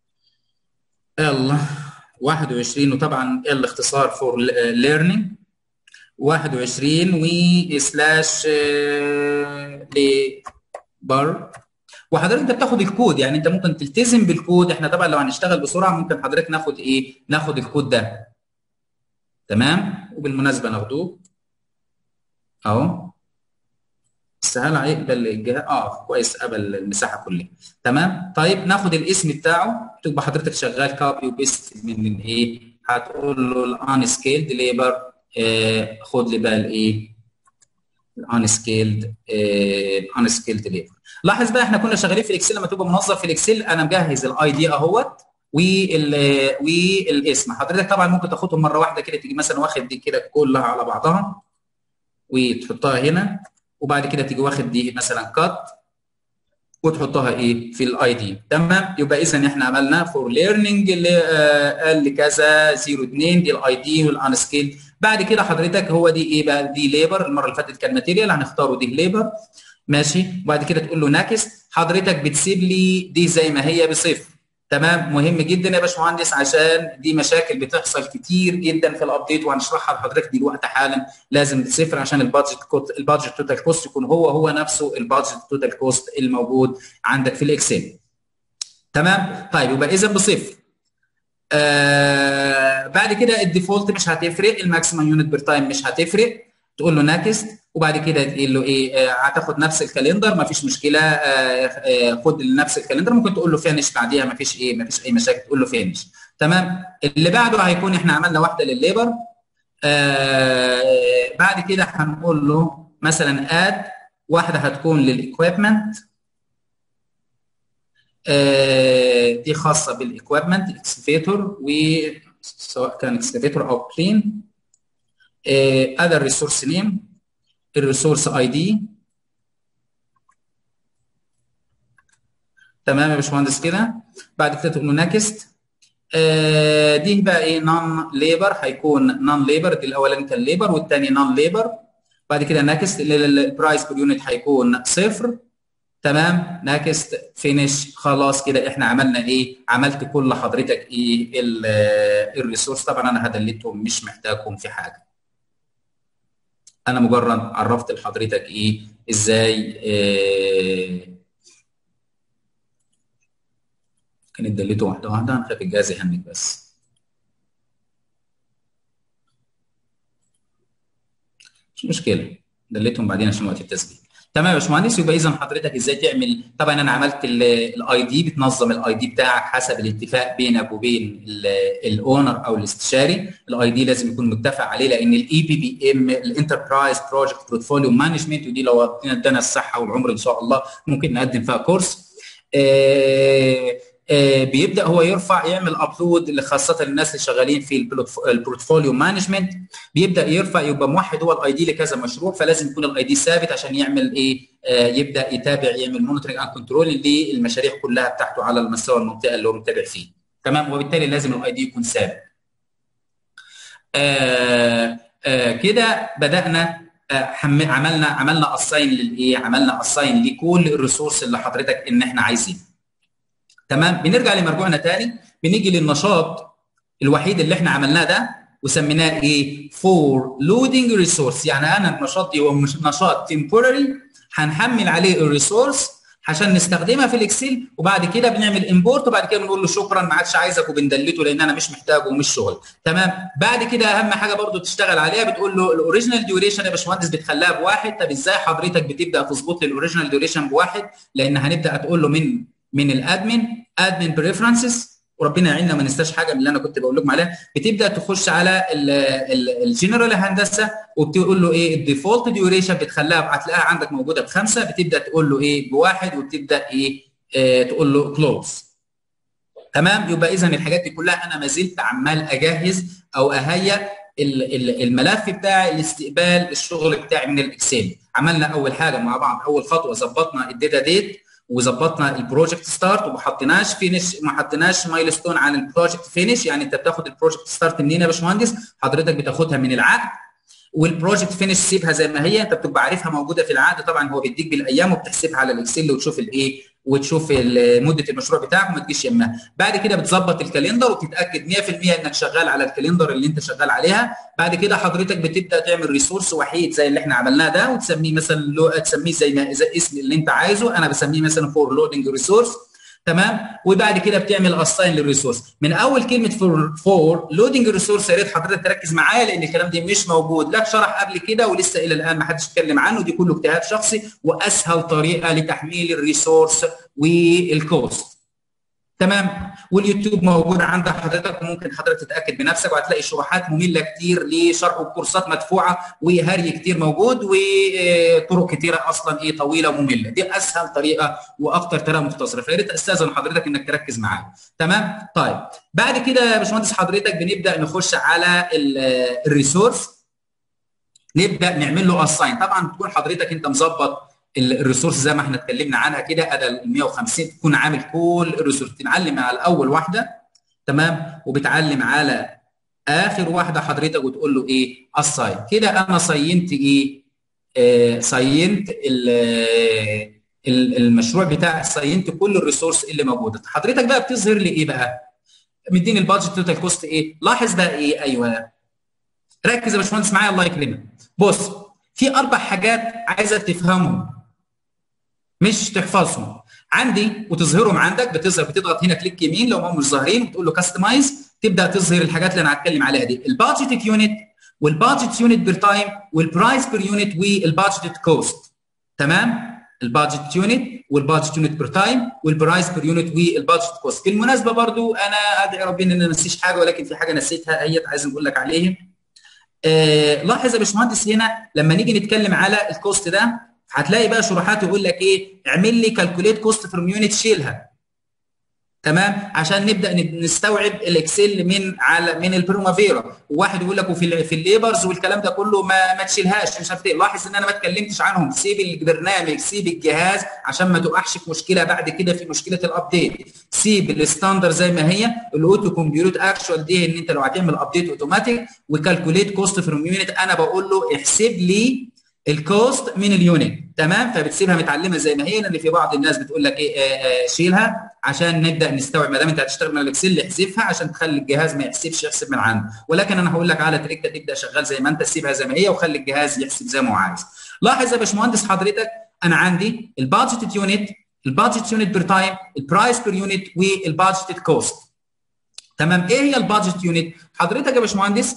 ال واحد وعشرين، وطبعا ال اختصار فور ليرنينج واحد وعشرين وسلاش ليبر. وحضرتك انت بتاخد الكود، يعني انت ممكن تلتزم بالكود. احنا طبعا لو هنشتغل بسرعه ممكن حضرتك ناخد ايه؟ ناخد الكود ده. تمام. وبالمناسبه ناخدوه اهو. سهل هيقبل الجهه اه كويس، قبل المساحه كلها. تمام. طيب ناخد الاسم بتاعه، تبقى حضرتك شغال كوبي وبيست من من ايه؟ هتقول له الان سكيلد ليبر. آه خد لي بقى الايه؟ الان سكيلد الان سكيلد ليبر. لاحظ بقى احنا كنا شغالين في الاكسل. لما تبقى منظم في الاكسل انا مجهز الاي دي اهوت والاسم. حضرتك طبعا ممكن تاخدهم مره واحده كده، تيجي مثلا واخد دي كده كلها على بعضها وتحطها هنا، وبعد كده تيجي واخد دي مثلا كات وتحطها ايه في الاي دي. تمام. يبقى اذا احنا عملنا فور ليرنينج اللي قال لي كذا صفر اتنين دي الاي دي والان سكيل. بعد كده حضرتك هو دي ايه بقى؟ دي ليبر. المره اللي فاتت كان ماتيريال، هنختاره دي ليبر. ماشي. وبعد كده تقول له ناكست. حضرتك بتسيب لي دي زي ما هي بصفر. تمام. مهم جدا يا باشمهندس عشان دي مشاكل بتحصل كتير جدا في الابديت وهنشرحها لحضرتك دلوقتي حالا. لازم صفر عشان البادجت البادجت توتال كوست يكون هو هو نفسه البادجت توتال كوست الموجود عندك في الاكسل. تمام. طيب يبقى اذا بصفر. آه بعد كده الديفولت مش هتفرق، الماكسيمم يونت بير تايم مش هتفرق. تقول له ناكست، وبعد كده تقول له ايه؟ آه هتاخد نفس الكالندر مفيش مشكله. آه آه خد نفس الكالندر، ممكن تقول له فينش بعديها مفيش ايه مفيش اي مشاكل، تقول له فينش. تمام. اللي بعده هيكون احنا عملنا واحده للليبر. آه بعد كده هنقول له مثلا اد واحده هتكون للاكويبمنت. آه دي خاصه بالاكويبمنت اكسكافيتور، وسواء كان اكسكافيتور او كلين. اذر ريسورس نيم، الريسورس اي دي. تمام يا باشمهندس كده. بعد كده تقول له نكست. آه دي بقى ايه؟ نون ليبر. هيكون نون ليبر. دي الاولاني كان ليبر والثاني نون ليبر. بعد كده نكست. البرايس بير يونت هيكون صفر. تمام. نكست فينيش. خلاص كده احنا عملنا ايه؟ عملت كل حضرتك ايه الريسورس. طبعا انا هدلتهم مش محتاجهم في حاجه، انا مجرد عرفت لحضرتك ايه ازاي. إيه كانت دلته واحده واحده، هنخلي الجهاز يهنج بس. مش مشكله، دلتهم بعدين عشان وقت التسجيل. تمام يا باشمهندس. يبقى اذا حضرتك ازاي تعمل؟ طبعا انا عملت الاي دي، بتنظم الاي دي بتاعك حسب الاتفاق بينك وبين الاونر او الاستشاري. الاي دي لازم يكون متفق عليه، لان الاي بي بي ام الانتربرايز بروجكت بورتفوليو مانجمنت، ودي لو ادانا الصحه والعمر ان شاء الله ممكن نقدم فيها كورس. آه آه بيبدا هو يرفع يعمل ابلود خاصه للناس اللي شغالين في البورتفوليو مانجمنت. بيبدا يرفع يبقى موحد هو الاي دي لكذا مشروع، فلازم يكون الاي دي ثابت عشان يعمل ايه؟ آه يبدا يتابع يعمل مونيتورنج اند كنترول للمشاريع كلها بتاعته على المستوى المنطقه اللي هو متابع فيه. تمام. وبالتالي لازم الاي دي يكون ثابت. آه آه كده بدانا. آه عملنا عملنا اساين للايه؟ عملنا اساين لكل الريسورس اللي حضرتك ان احنا عايزينه. تمام. بنرجع لمرجوعنا تاني، بنيجي للنشاط الوحيد اللي احنا عملناه ده وسميناه ايه؟ فور لودنج ريسورس. يعني انا النشاط دي هو نشاط تمبوراري هنحمل عليه الريسورس عشان نستخدمها في الاكسل، وبعد كده بنعمل امبورت، وبعد كده بنقول له شكرا ما عادش عايزك وبندلته لان انا مش محتاجه ومش شغل. تمام. بعد كده اهم حاجه برضو تشتغل عليها، بتقول له الاوريجينال ديوريشن يا باشمهندس بتخليها بواحد. طب ازاي حضرتك بتبدا تظبط لي الاوريجينال ديوريشن بواحد؟ لان هنبدا تقول له من من الادمن ادمن بريفرنسز، وربنا يعيننا ما ننساش حاجه من اللي انا كنت بقول لكم عليها. بتبدا تخش على الجنرال هندسه وبتقول له ايه؟ الديفولت ديوريشن بتخليها هتلاقيها عندك موجوده بخمسه، بتبدا تقول له ايه؟ بواحد، وبتبدا ايه؟ آه تقول له كلوز. تمام. يبقى اذا الحاجات دي كلها انا ما زلت عمال اجهز او اهيئ الملف بتاعي لاستقبال الشغل بتاعي من الاكسل. عملنا اول حاجه مع بعض، اول خطوه ظبطنا الداتا ديت وظبطنا البروجكت ستارت، وما حطيناش فينش، ما حطيناش مايلستون على البروجكت فينش. يعني انت بتاخد البروجكت ستارت منين يا باشمهندس؟ حضرتك بتاخدها من العقد، والبروجكت فينش سيبها زي ما هي، انت بتبقى عارفها موجوده في العقد. طبعا هو بيديك بالايام وبتحسبها على الاكسل وتشوف الايه وتشوف مده المشروع بتاعك وما تجيش يمها. بعد كده بتظبط الكالندر وتتاكد مية في المية انك شغال على الكالندر اللي انت شغال عليها. بعد كده حضرتك بتبدا تعمل ريسورس وحيد زي اللي احنا عملناه ده، وتسميه مثلا تسميه زي ما زي الاسم اللي انت عايزه. انا بسميه مثلا فور لودنج ريسورس. تمام. وبعد كده بتعمل اساين للريسورس. من اول كلمه فور فور لودنج ريسورس يا ريت حضرتك تركز معايا لان الكلام ده مش موجود، لا شرح قبل كده ولسه الى الان ما حدش اتكلم عنه. دي كله اجتهاد شخصي واسهل طريقه لتحميل الريسورس والكوست. تمام. واليوتيوب موجود عند حضرتك وممكن حضرتك تتاكد بنفسك، وهتلاقي شروحات ممله كتير لشرح وكورسات مدفوعه وهري كتير موجود وطرق كتيره اصلا ايه طويله وممله. دي اسهل طريقه واكتر طريقه مختصره، فيا ريت استاذن حضرتك انك تركز معايا. تمام. طيب بعد كده يا باشمهندس حضرتك بنبدا نخش على الريسورس. نبدا نعمل له اساين. طبعا تكون حضرتك انت مظبط الريسورس زي ما احنا اتكلمنا عنها كده، ادى ال مية وخمسين تكون عامل كل الريسورس، تتعلم على اول واحده تمام، وبتعلم على اخر واحده حضرتك وتقول له ايه اساين. كده انا صينت ايه آه صينت المشروع بتاعي، صينت كل الريسورس اللي موجوده. حضرتك بقى بتظهر لي ايه بقى؟ مديني البادجت توتال كوست ايه؟ لاحظ بقى ايه؟ ايوه ركز يا باشمهندس معايا الله يكرمك. بص في اربع حاجات عايزك تفهمهم مش تحفظهم عندي وتظهرهم عندك. بتظهر بتضغط هنا كليك يمين لو هم مش ظاهرين، بتقول له كاستمايز، تبدا تظهر الحاجات اللي انا هتكلم عليها دي: البادجت يونت والبادجت يونت بير تايم والبرايس بير يونت والبادجت كوست. تمام؟ البادجت يونت والبادجت يونت بير تايم والبرايس بير يونت والبادجت كوست. بالمناسبه برضو انا ادعي ربنا ان انا ما نسيش حاجه، ولكن في حاجه نسيتها اهيت عايز اقول لك عليها. آه لاحظ يا باشمهندس هنا لما نيجي نتكلم على الكوست ده هتلاقي بقى شروحات يقول لك ايه؟ اعمل لي كالكوليت كوست فروم يونت، شيلها. تمام؟ عشان نبدا نستوعب الاكسل من على من البرومافيرا. وواحد يقول لك وفي في الليبرز والكلام ده كله ما, ما تشيلهاش مش عارف ايه. لاحظ ان انا ما اتكلمتش عنهم. سيب البرنامج، سيب الجهاز عشان ما تقعش في مشكله بعد كده في مشكله الابديت. سيب الستاندر زي ما هي. الاوتو كومبيوت اكشوال دي ان انت لو هتعمل ابديت اوتوماتيك. وكالكوليت كوست فروم يونت انا بقول له احسب لي الكوست من اليونت. تمام؟ فبتسيبها متعلمه زي ما هي، لان في بعض الناس بتقول لك ايه آه آه شيلها عشان نبدا نستوعب. ما دام انت هتشتغل من الاكسل احذفها عشان تخلي الجهاز ما يحسبش، يحسب من عنده. ولكن انا هقول لك على تريكه تبدا شغال زي ما انت، سيبها زي ما هي وخلي الجهاز يحسب زي ما هو عايز. لاحظ يا باشمهندس حضرتك انا عندي البادجت يونت، البادجت يونت بير تايم، البرايس بير يونت والبادجت كوست. تمام؟ ايه هي البادجت يونت؟ حضرتك يا باشمهندس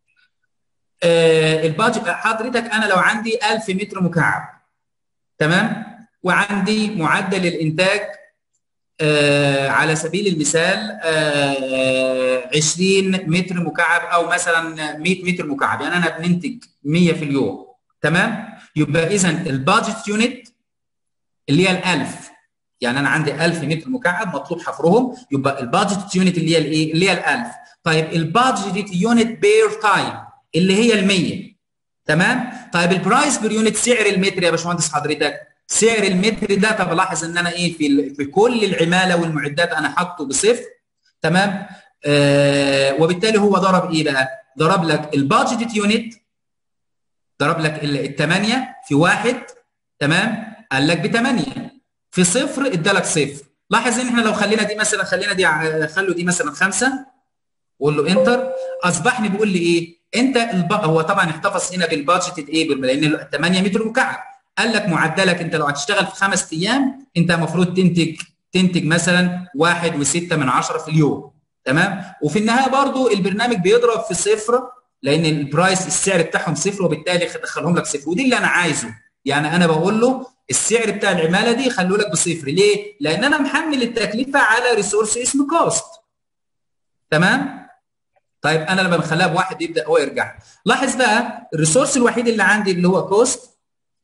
آه البادجت حضرتك انا لو عندي ألف متر مكعب تمام، وعندي معدل الانتاج آه على سبيل المثال آه عشرين متر مكعب او مثلا مية متر مكعب، يعني انا بننتج مية في اليوم. تمام؟ يبقى اذا البادجت يونت اللي هي الألف، يعني انا عندي ألف متر مكعب مطلوب حفرهم، يبقى البادجت يونت اللي هي الايه؟ اللي هي الألف. طيب البادجت يونت بير تايم اللي هي ال مية. تمام؟ طيب البرايس بير يونت سعر المتر يا باشمهندس حضرتك، سعر المتر ده. طب لاحظ ان انا ايه في في كل العماله والمعدات انا حاطه بصفر. تمام؟ آه وبالتالي هو ضرب ايه بقى؟ ضرب لك البادجت يونت، ضرب لك الثمانيه في واحد. تمام؟ قال لك ب ثمانية في صفر ادالك صفر. لاحظ ان احنا لو خلينا دي مثلا، خلينا دي خلوا دي مثلا خمسه وقول له انتر، اصبحني بيقول لي ايه؟ انت الب... هو طبعا احتفظ هنا بالبادجت ايه؟ لان ثمانية متر مكعب. قال لك معدلك انت لو هتشتغل في خمس ايام انت المفروض تنتج تنتج مثلا واحد وستة من عشرة في اليوم. تمام؟ وفي النهايه برضو البرنامج بيضرب في صفر لان البرايس السعر بتاعهم صفر، وبالتالي دخلهم لك صفر. ودي اللي انا عايزه. يعني انا بقول له السعر بتاع العماله دي خلوه لك بصفر. ليه؟ لان انا محمل التكلفه على ريسورس اسمه كوست. تمام؟ طيب انا لما بخليها بواحد يبدا هو يرجع. لاحظ بقى الريسورس الوحيد اللي عندي اللي هو كوست.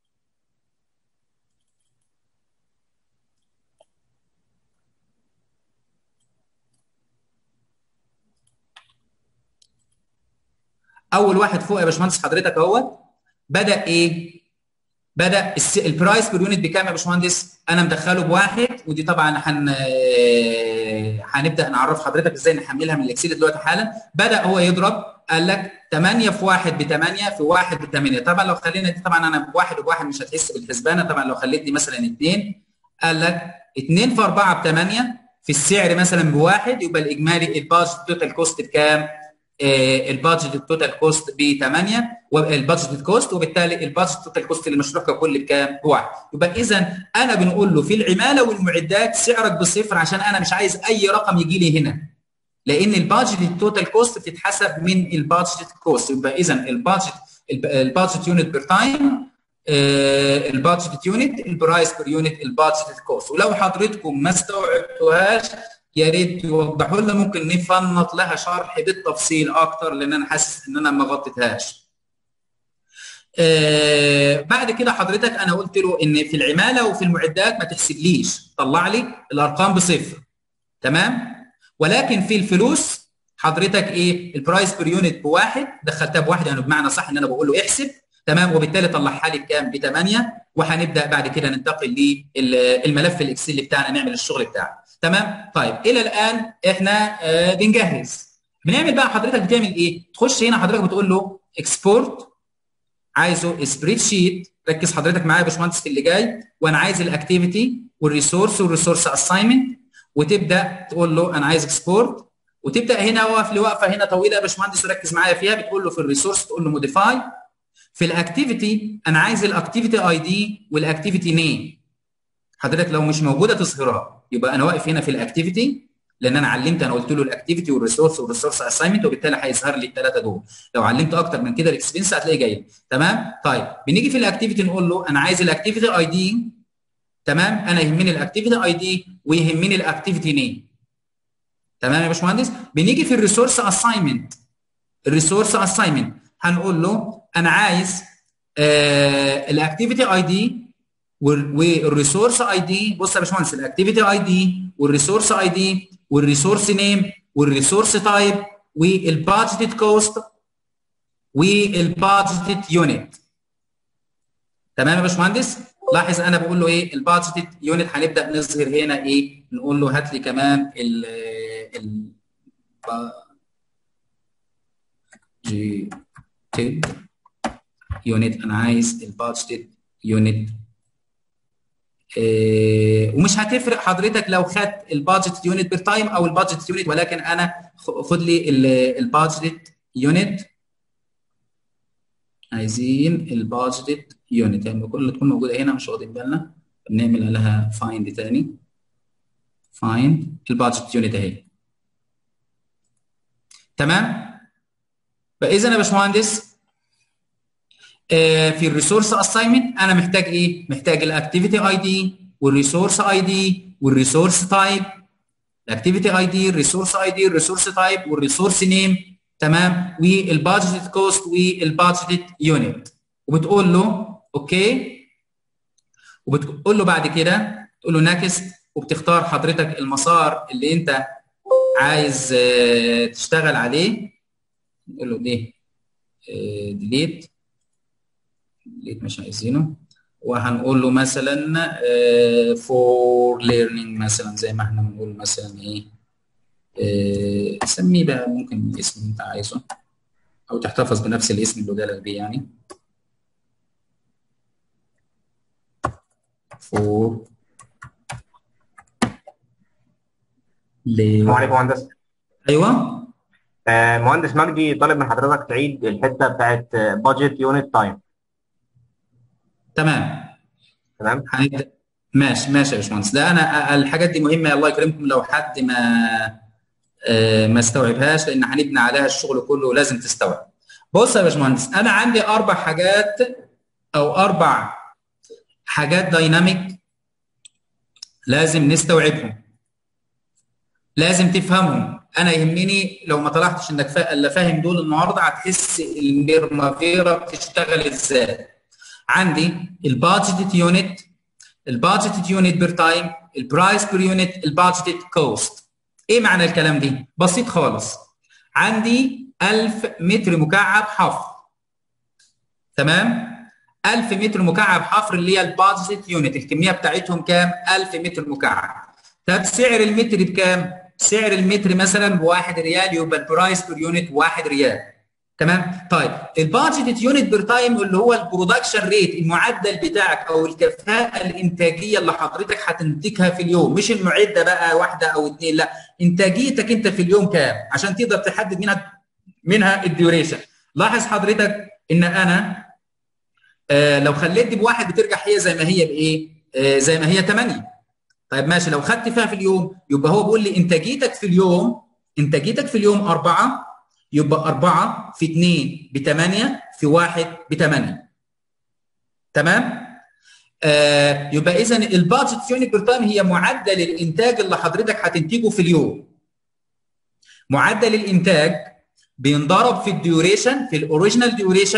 اول واحد فوق يا باشمهندس حضرتك اهوت بدا ايه؟ بدا البرايس بير يونت بكام يا باشمهندس؟ انا مدخله بواحد، ودي طبعا هن هنبدا نعرف حضرتك ازاي نحملها من الاكسل دلوقتي حالا. بدا هو يضرب، قال لك ثمانية في واحد ب ثمانية في واحد ب ثمانية. طبعا لو خلينا دي طبعا انا بواحد وبواحد مش هتحس بالحسبانه. طبعا لو خليتني مثلا اثنين، قال لك اثنين في أربعة ب ثمانية في السعر مثلا بواحد، يبقى الاجمالي البادجت توتال كوست بكام؟ البادجت التوتال كوست ب ثمانية والبادجت كوست، وبالتالي البادجت توتال كوست للمشروع ككل بكام؟ بواحد. يبقى اذا انا بنقول له في العماله والمعدات سعرك بصفر عشان انا مش عايز اي رقم يجي لي هنا، لان البادجت التوتال كوست بتتحسب من البادجت كوست. يبقى اذا البادجت البادجت يونت بير تايم، البادجت يونت، البرايس بير يونت، البادجت كوست. ولو حضرتكم ما استوعبتوهاش يا ريت توضحوا لنا، ممكن نفنط لها شرح بالتفصيل اكتر لان انا حاسس ان انا ما غطيتهاش. آه بعد كده حضرتك انا قلت له ان في العماله وفي المعدات ما تحسبليش، طلع لي الارقام بصفر. تمام؟ ولكن في الفلوس حضرتك ايه؟ البرايس بير يونت بواحد، دخلتها بواحد يعني بمعنى صح ان انا بقول له احسب. تمام، وبالتالي طلعها لي بكام؟ ب ثمانية. وهنبدا بعد كده ننتقل للملف الاكسل بتاعنا نعمل الشغل بتاعنا. تمام. طيب الى الان احنا آه بنجهز. بنعمل بقى، حضرتك بتعمل ايه؟ تخش هنا حضرتك بتقول له اكسبورت، عايزه سبريد شيت. ركز حضرتك معايا يا باشمهندس في اللي جاي. وانا عايز الاكتيفيتي والريسورس والريسورس اساينمنت، وتبدا تقول له انا عايز اكسبورت، وتبدا هنا واقف لي وقفه هنا طويله يا باشمهندس وركز معايا فيها. بتقول له في الريسورس تقول له موديفاي. في الاكتيفيتي انا عايز الاكتيفيتي اي دي والاكتيفيتي نيم. حضرتك لو مش موجوده تظهرها. يبقى انا واقف هنا في الاكتيفيتي لان انا علمت، انا قلت له الاكتيفيتي والريسورس والريسورس اساينمنت، وبالتالي هيظهر لي الثلاثه دول. لو علمت اكتر من كده الاكسبنس هتلاقيه جاي. تمام. طيب بنيجي في الاكتيفيتي نقول له انا عايز الاكتيفيتي اي دي. تمام، انا يهمني الاكتيفيتي اي دي ويهمني الاكتيفيتي نيم. تمام يا باشمهندس. بنيجي في الريسورس اساينمنت. الريسورس اساينمنت هنقول له انا عايز آه الاكتيفيتي اي دي والريسورس اي دي. بص يا باشمهندس، الاكتيفيتي اي دي والريسورس اي دي والريسورس نيم والريسورس تايب والبادجيتد كوست والبادجيتد يونت. تمام يا باشمهندس. لاحظ انا بقول له ايه؟ البادجيتد يونت. هنبدا نظهر هنا ايه؟ نقول له هات لي كمان ال ال بادجيتد يونت. انا عايز البادجيتد يونت. إيه، ومش هتفرق حضرتك لو خدت البادجت يونت بير تايم او البادجت يونت، ولكن انا خد لي البادجت يونت. عايزين البادجت يونت يعني كل تكون موجوده هنا، مش واخدين بالنا. بنعمل لها فايند تاني. فايند البادجت يونت اهي. تمام. فاذا يا باشمهندس في الريسورس اساينمنت انا محتاج ايه؟ محتاج الاكتيفيتي اي دي والريسورس اي دي والريسورس تايب. الاكتيفيتي اي دي، الريسورس اي دي، الريسورس تايب والريسورس نيم. تمام. والبادجت كوست والبادجت يونت. وبتقول له اوكي، وبتقول له بعد كده تقول له نكست، وبتختار حضرتك المسار اللي انت عايز تشتغل عليه. نقول له ايه؟ ديليت. ديليت مش عايزينه. وهنقول له مثلا فور ليرنينج مثلا، زي ما احنا بنقول مثلا ايه، اه سميه بقى ممكن الاسم اللي انت عايزه، او تحتفظ بنفس الاسم اللي جالك بيه يعني. فور السلام عليكم مهندس. ايوه. آه مهندس مجدي طالب من حضرتك تعيد الحته بتاعت بادجت يونت تايم. تمام. تمام. هنبدا. ماشي ماشي يا باشمهندس. ده انا الحاجات دي مهمه، الله يكرمكم لو حد ما آه ما استوعبهاش، لان هنبني عليها الشغل كله ولازم تستوعب. بص يا باشمهندس، انا عندي اربع حاجات او اربع حاجات دايناميك لازم نستوعبهم، لازم تفهمهم. انا يهمني لو ما طلعتش انك فا... فاهم دول النهارده هتحس الميرمافيرا بتشتغل ازاي. عندي البادجت يونت، البادجت يونت بير تايم، البرايس بير يونت، البادجت كوست. ايه معنى الكلام دي؟ بسيط خالص. عندي ألف متر مكعب حفر. تمام؟ ألف متر مكعب حفر اللي هي البادجت يونت، الكميه بتاعتهم كام؟ ألف متر مكعب. طب سعر المتر بكام؟ سعر المتر مثلا بواحد ريال، يبقى البرايس بير يونت واحد ريال. تمام؟ طيب البادجت يونت بير تايم اللي هو البرودكشن ريت، المعدل بتاعك او الكفاءه الانتاجيه اللي حضرتك هتنتجها في اليوم، مش المعده بقى واحده او اثنين، لا، انتاجيتك انت في اليوم كام عشان تقدر تحدد منها منها الديوريشن. لاحظ حضرتك ان انا آه لو خليت دي بواحد بترجع هي زي ما هي بايه؟ آه زي ما هي ثمانية. طيب ماشي، لو خدت فيها في اليوم يبقى هو بيقول لي انتاجيتك في اليوم، انتاجيتك في اليوم أربعة، يبقى أربعة في اثنين بثمانية في واحد بثمانية. تمام؟ آه يبقى إذا البادجت يونت بير تايم هي معدل الإنتاج اللي حضرتك هتنتجه في اليوم. معدل الإنتاج بينضرب في الديوريشن، في الأوريجينال ديوريشن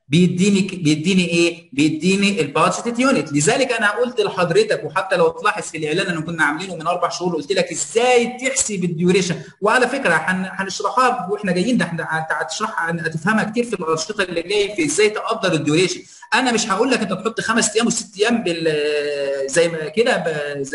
بيديني بيديني ايه؟ بيديني البادجت يونت. لذلك انا قلت لحضرتك، وحتى لو تلاحظ في الاعلان اللي كنا عاملينه من اربع شهور قلت لك ازاي تحسب الديوريشن. وعلى فكره هنشرحها واحنا جايين، ده انت هتشرحها هتفهمها كتير في الانشطه اللي جايه في ازاي تقدر الديوريشن. انا مش هقول لك انت تحط خمس ايام وست ايام بال زي ما كده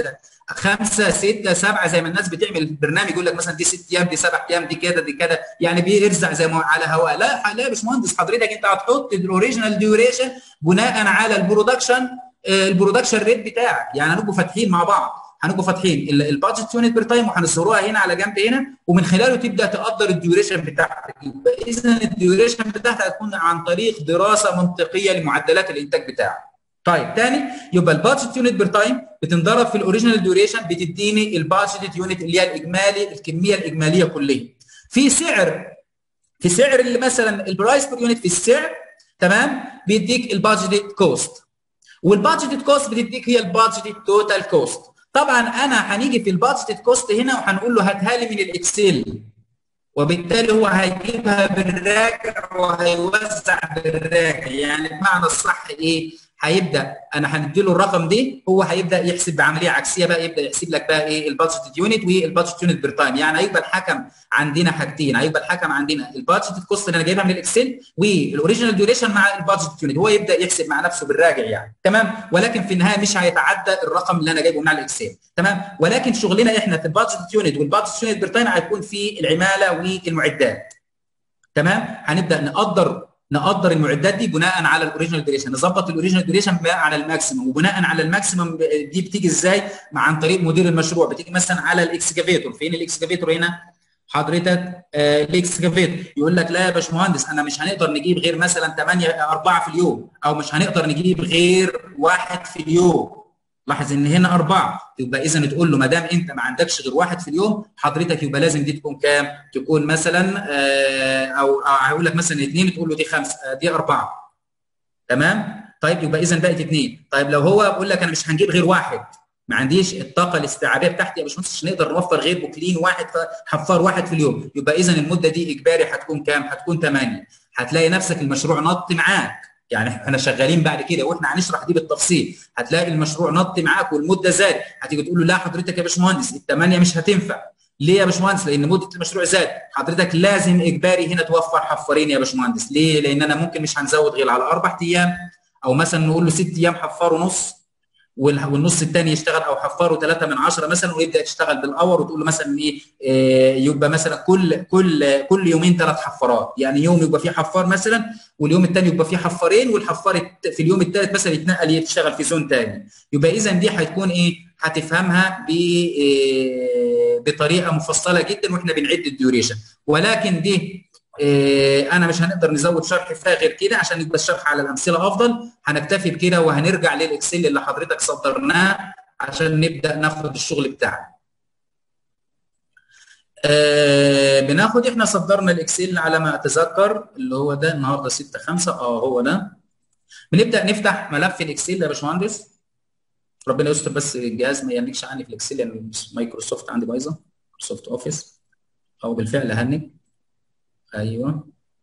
خمسه سته سبعه زي ما الناس بتعمل برنامج يقول لك مثلا دي ست ايام دي سبع ايام دي كده دي كده، يعني بيرزع زي ما على هواء. لا لا يا باشمهندس، حضرتك انت هتحط الاوريجينال ديوريشن بناء على البرودكشن البرودكشن ريت بتاعك. يعني هنبقوا فاتحين مع بعض، هنبقوا فاتحين البادجت يونت بير تايم وهنصوروها هنا على جنب هنا، ومن خلاله تبدا تقدر الديوريشن بتاعتك. اذا الديوريشن بتاعتك هتكون عن طريق دراسه منطقيه لمعدلات الانتاج بتاعك. طيب تاني، يبقى البادجت يونت بير تايم بتنضرب في الاوريجينال ديوريشن بتديني البادجت يونت اللي هي الاجمالي الكميه الاجماليه كليه. في سعر في سعر اللي مثلا البرايس بير يونت في السعر، تمام، بيديك البادجت كوست، والبادجت كوست بتديك هي البادجت توتال كوست. طبعا انا هنيجي في البادجت كوست هنا وهنقول له هاتها لي من الاكسل، وبالتالي هو هيجيبها بالراجع وهيوزع بالراجع. يعني بمعنى الصح ايه؟ هيبدا انا هندي له الرقم دي، هو هيبدا يحسب بعمليه عكسيه بقى، يبدا يحسب لك بقى ايه البادجت يونت والبادجت يونت بير تايم. يعني هيبقى الحكم عندنا حاجتين، هيبقى الحكم عندنا البادجت كوست اللي انا جايبها من الاكسل والاوريجينال ديوريشن مع البادجت يونت، هو يبدا يحسب مع نفسه بالراجع يعني، تمام. ولكن في النهايه مش هيتعدى الرقم اللي انا جايبه من على الاكسل، تمام. ولكن شغلنا احنا في البادجت يونت والبادجت يونت بير تايم هيكون في العماله والمعدات، تمام. هنبدا نقدر نقدر المعدات دي بناء على الاوريجينال ديوريشن، نظبط الاوريجينال ديوريشن بناء على الماكسيمم، وبناء على الماكسيمم دي بتيجي ازاي؟ عن طريق مدير المشروع. بتيجي مثلا على الاكسكافيتور. فين الاكسكافيتور هنا حضرتك؟ آه الاكسكافيتور يقول لك لا يا باشمهندس انا مش هنقدر نجيب غير مثلا ثمانية أربعة في اليوم، او مش هنقدر نجيب غير واحد في اليوم. لاحظ ان هنا اربعه، يبقى اذا تقول له ما دام انت ما عندكش غير واحد في اليوم حضرتك يبقى لازم دي تكون كام؟ تكون مثلا آه او هقول لك مثلا اثنين، تقول له دي خمسه آه دي اربعه، تمام. طيب يبقى اذا بقت اثنين. طيب لو هو بيقول لك انا مش هنجيب غير واحد، ما عنديش الطاقه الاستيعابيه بتاعتي يا باشمهندس مش هنقدر نوفر غير بوكلين واحد حفار واحد في اليوم، يبقى اذا المده دي اجباري هتكون كام؟ هتكون ثمانيه. هتلاقي نفسك المشروع نط معاك، يعني احنا شغالين بعد كده واحنا هنشرح دي بالتفصيل، هتلاقي المشروع نط معاك والمده زادت، هتيجي تقول له لا حضرتك يا باشمهندس الثمانيه مش هتنفع. ليه يا باشمهندس؟ لان مده المشروع زاد. حضرتك لازم اجباري هنا توفر حفارين يا باشمهندس. ليه؟ لان انا ممكن مش هنزود غير على اربع ايام، او مثلا نقول له ست ايام حفار ونص، والنص الثاني يشتغل او حفاره ثلاثة من عشرة مثلا، ويبدا يشتغل بالاور، وتقول له مثلا ايه آه يبقى مثلا كل كل كل يومين ثلاث حفارات، يعني يوم يبقى فيه حفار مثلا واليوم الثاني يبقى فيه حفارين، والحفار في اليوم الثالث مثلا يتنقل يشتغل في زون ثاني. يبقى اذا دي هتكون ايه؟ هتفهمها ب آه بطريقه مفصله جدا واحنا بنعد الديوريشن. ولكن دي إيه انا مش هنقدر نزود شرح فيها غير كده عشان يبقى الشرح على الامثله افضل. هنكتفي بكده وهنرجع للاكسل اللي حضرتك صدرناه عشان نبدا ناخد الشغل بتاعنا. آه بناخد احنا صدرنا الاكسل على ما اتذكر اللي هو ده النهارده ستة خمسة، اه هو ده. بنبدا نفتح ملف الاكسل يا باشمهندس. ربنا يستر بس الجهاز ما يهنكش عني في الاكسل لان يعني مايكروسوفت عندي بايظه، مايكروسوفت اوفيس، او بالفعل هنك. ايوه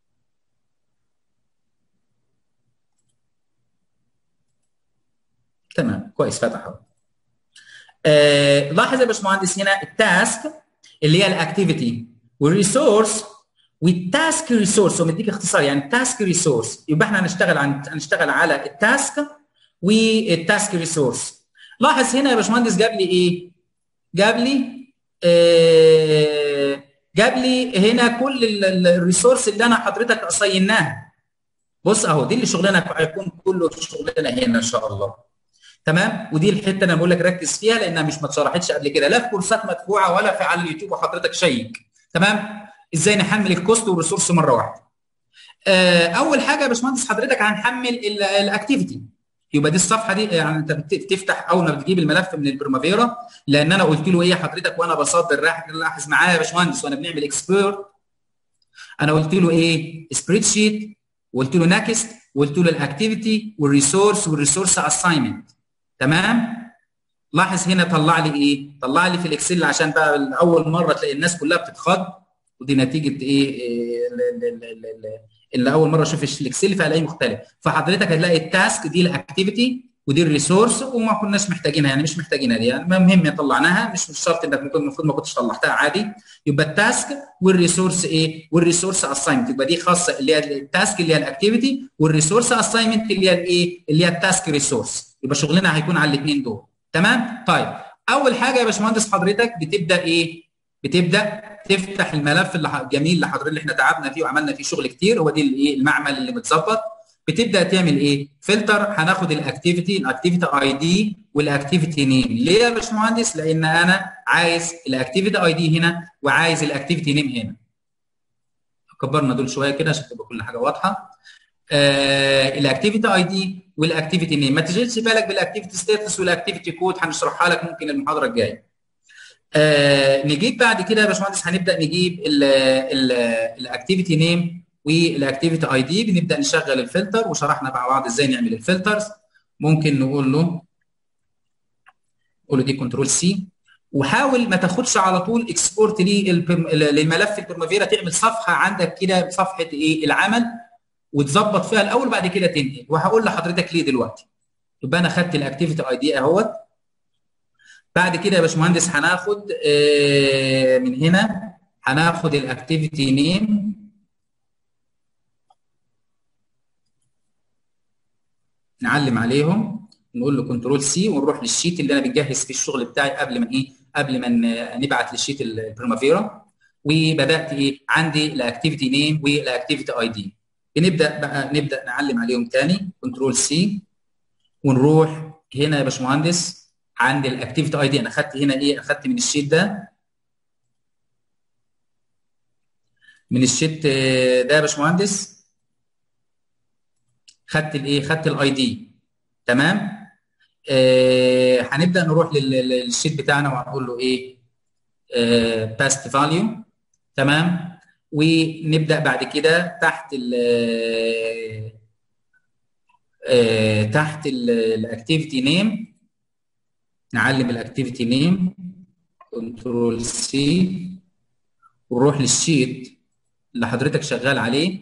تمام كويس فتح اهو. آه لاحظ يا باشمهندس هنا التاسك اللي هي الاكتيفيتي والريسورس والتاسك ريسورس، ومديك اختصار يعني التاسك ريسورس. يبقى احنا هنشتغل عن هنشتغل على التاسك والتاسك ريسورس. لاحظ هنا يا باشمهندس جاب لي ايه؟ جاب لي آه جاب لي هنا كل الريسورس اللي انا حضرتك اصيناها. بص اهو دي اللي شغلنا هيكون كله شغلنا هنا ان شاء الله، تمام. ودي الحته انا بقول لك ركز فيها لانها مش ما اتشرحتش قبل كده لا في كورسات مدفوعه ولا في على اليوتيوب وحضرتك شيك، تمام. ازاي نحمل الكوست والريسورس مره واحده؟ آه اول حاجه يا باشمهندس حضرتك هنحمل الاكتيفيتي. يبقى دي الصفحه دي يعني انت بتفتح اول ما بتجيب الملف من البريمافيرا، لان انا قلت له ايه حضرتك وانا بصدر لاحظ معايا يا باشمهندس وانا بنعمل اكسبورت، انا قلت له ايه؟ سبريد شيت، وقلت له نكست، وقلت له الاكتيفيتي والريسورس والريسورس اساينمنت، تمام. لاحظ هنا طلع لي ايه؟ طلع لي في الاكسل عشان بقى اول مره تلاقي الناس كلها بتتخض. ودي نتيجه ايه, إيه ال- ال- ال- ال- اللي اول مره اشوف الاكسل فهلاقيه مختلف. فحضرتك هتلاقي التاسك دي الاكتيفيتي ودي الريسورس وما كناش محتاجينها، يعني مش محتاجينها دي، يعني المهم طلعناها، مش مش شرط انك ممكن المفروض ما كنتش طلعتها عادي. يبقى التاسك والريسورس ايه والريسورس اساينمنت، يبقى دي خاصه اللي هي التاسك اللي هي الاكتيفيتي، والريسورس اساينمنت اللي هي الايه اللي هي التاسك ريسورس. يبقى شغلنا هيكون على الاثنين دول. تمام. طيب اول حاجه يا باشمهندس حضرتك بتبدا ايه؟ بتبدا تفتح الملف اللي الجميل اللي حضرتك اللي احنا تعبنا فيه وعملنا فيه شغل كتير، هو دي الايه المعمل اللي متظبط. بتبدا تعمل ايه؟ فلتر. هناخد الاكتيفيتي الاكتيفيتي اي دي والاكتيفيتي نيم. ليه يا باشمهندس؟ لان انا عايز الاكتيفيتي اي دي هنا وعايز الاكتيفيتي نيم هنا. كبرنا دول شويه كده عشان تبقى كل حاجه واضحه. آه الاكتيفيتي اي دي والاكتيفيتي نيم، ما تشغلش بالك بالاكتيفيتي ستاتس والاكتيفيتي كود، هنشرحها لك ممكن المحاضره الجايه. آه نجيب بعد كده يا باشمهندس، هنبدا نجيب الاكتيفيتي نيم والاكتيفيتي اي دي. بنبدا نشغل الفلتر وشرحنا مع بعض ازاي نعمل الفلترز. ممكن نقول له نقول له دي كنترول سي، وحاول ما تاخدش على طول اكسبورت للملف البرمافيرا، تعمل صفحه عندك كده صفحه ايه العمل وتظبط فيها الاول بعد كده تنقل، وهقول لحضرتك ليه دلوقتي. يبقى انا خدت الاكتيفيتي اي دي اهوت. بعد كده يا باشمهندس هناخد آه من هنا هناخد الاكتيفيتي نيم، نعلم عليهم، نقول له كنترول سي ونروح للشيت اللي انا بجهز فيه الشغل بتاعي قبل ما ايه قبل ما نبعت للشيت البرمافيرا. وبدات ايه عندي الاكتيفيتي نيم والاكتيفيتي اي دي. بنبدا بقى نبدا نعلم عليهم تاني كنترول سي ونروح هنا يا باشمهندس عند الاكتيفيتي اي دي. انا اخدت هنا ايه اخدت من الشيت ده من الشيت ده يا باشمهندس خدت الايه خدت الاي دي. تمام. آه هنبدا نروح للشيت بتاعنا وهنقول له ايه باست فاليو. تمام. ونبدا بعد كده تحت ال آه تحت الاكتيفيتي نيم نعلم الاكتيفيتي نيم كنترول سي ونروح للشيت اللي حضرتك شغال عليه.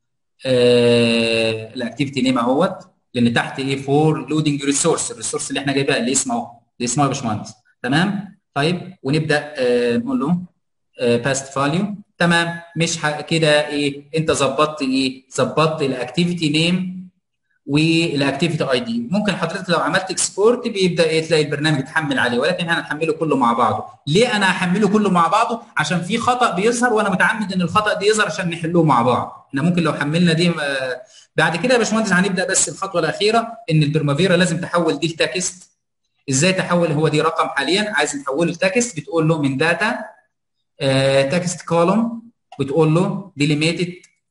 آه الاكتيفيتي نيم اهوت، لان تحت ايه فور لودنج ريسورس، الريسورس اللي احنا جايبها اللي اسمه اهو اللي اسمه يا باشمهندس. تمام. طيب ونبدا آه نقول له باست فاليو. تمام. مش كده ايه انت ظبطت ايه ظبطت الاكتيفيتي نيم والاكتيفيتي اي دي. ممكن حضرتك لو عملت اكسبورت بيبدا ايه تلاقي البرنامج يتحمل عليه، ولكن هنحمله كله مع بعضه. ليه انا هحمله كله مع بعضه؟ عشان في خطا بيظهر وانا متعمد ان الخطا ده يظهر عشان نحلوه مع بعض. احنا ممكن لو حملنا دي آه بعد كده يا باشمهندس هنبدا. بس الخطوه الاخيره ان البرمافيرا لازم تحول دي لتكست. ازاي تحول؟ هو دي رقم حاليا عايز نحوله لتكست، بتقول له من داتا تكست كولوم، بتقول له ديليميتد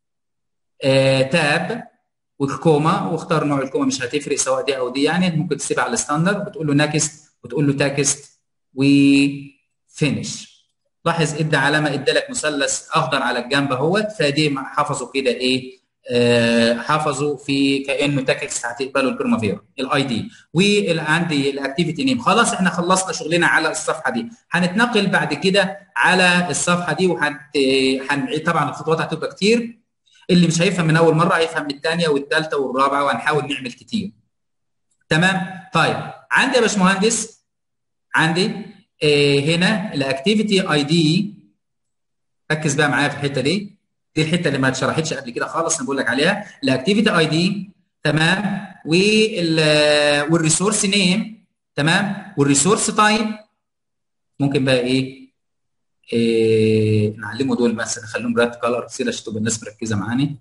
تاب والكوما، واختار نوع الكوما مش هتفرق سواء دي او دي، يعني ممكن تسيبها على الستاندر. بتقول له نكست وتقول له تكست وفينش. لاحظ ادى علامه ادى لك مثلث اخضر على الجنب اهوت، فدي حفظوا كده ايه آه حفظوا في كانه تكست هتقبله البرمافيرا الاي دي. وعندي الاكتيفيتي نيم. خلاص احنا خلصنا شغلنا على الصفحه دي. هنتنقل بعد كده على الصفحه دي وهنعيد. طبعا الخطوات هتبقى كتير، اللي مش هيفهم من اول مره هيفهم من الثانيه والثالثه والرابعه، وهنحاول نعمل كتير. تمام. طيب عندي يا باشمهندس عندي آه هنا الاكتيفيتي اي دي. ركز بقى معايا في الحته دي، دي الحته اللي ما اتشرحتش قبل كده خالص انا بقول لك عليها. الاكتيفيتي اي دي تمام، والريسورس نيم تمام، والريسورس تايب. ممكن بقى ايه, إيه نعلمه دول بس نخليهم ريد كلر كده عشان تبقى الناس مركزه معاني.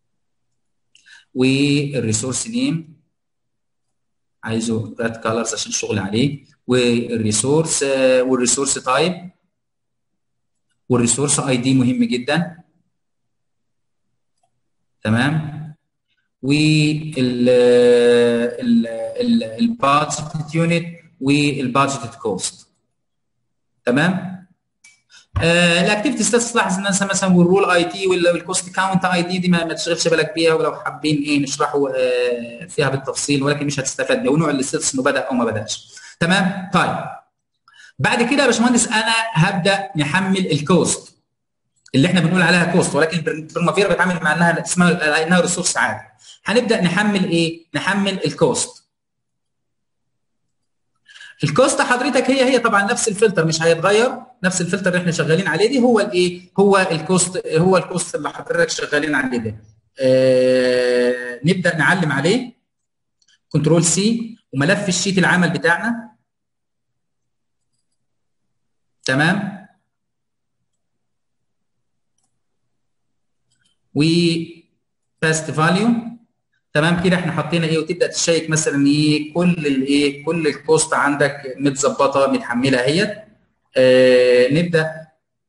والريسورس نيم عايزه ريد كلرز عشان الشغل عليه. والريسورس والريسورس تايب والريسورس اي دي مهم جدا. تمام. وال البادجت يونت والبادجت كوست. تمام. آه الاكتيفيتي ستاتس تلاحظ ان مثلا والرول اي تي والكوست كاونت اي دي دي ما, ما تشغلش بالك بيها، ولو حابين ايه نشرحه آه فيها بالتفصيل، ولكن مش هتستفاد بيها. ونوع الستاتس انه بدا او ما بداش. تمام. طيب بعد كده يا باشمهندس انا هبدا نحمل الكوست. اللي احنا بنقول عليها كوست، ولكن البريمافيرا بيتعامل مع انها اسمها انها ريسورس عادي. هنبدا نحمل ايه؟ نحمل الكوست. الكوست حضرتك هي هي طبعا نفس الفلتر مش هيتغير، نفس الفلتر اللي احنا شغالين عليه دي هو الايه؟ هو الكوست، هو الكوست اللي حضرتك شغالين عليه ده. آه نبدا نعلم عليه كنترول سي وملف الشيت العمل بتاعنا. تمام. و باست فاليو. تمام كده احنا حطينا ايه، وتبدا تشيك مثلا ايه كل الايه كل الكوست عندك متظبطه متحمله اهيت. آه نبدا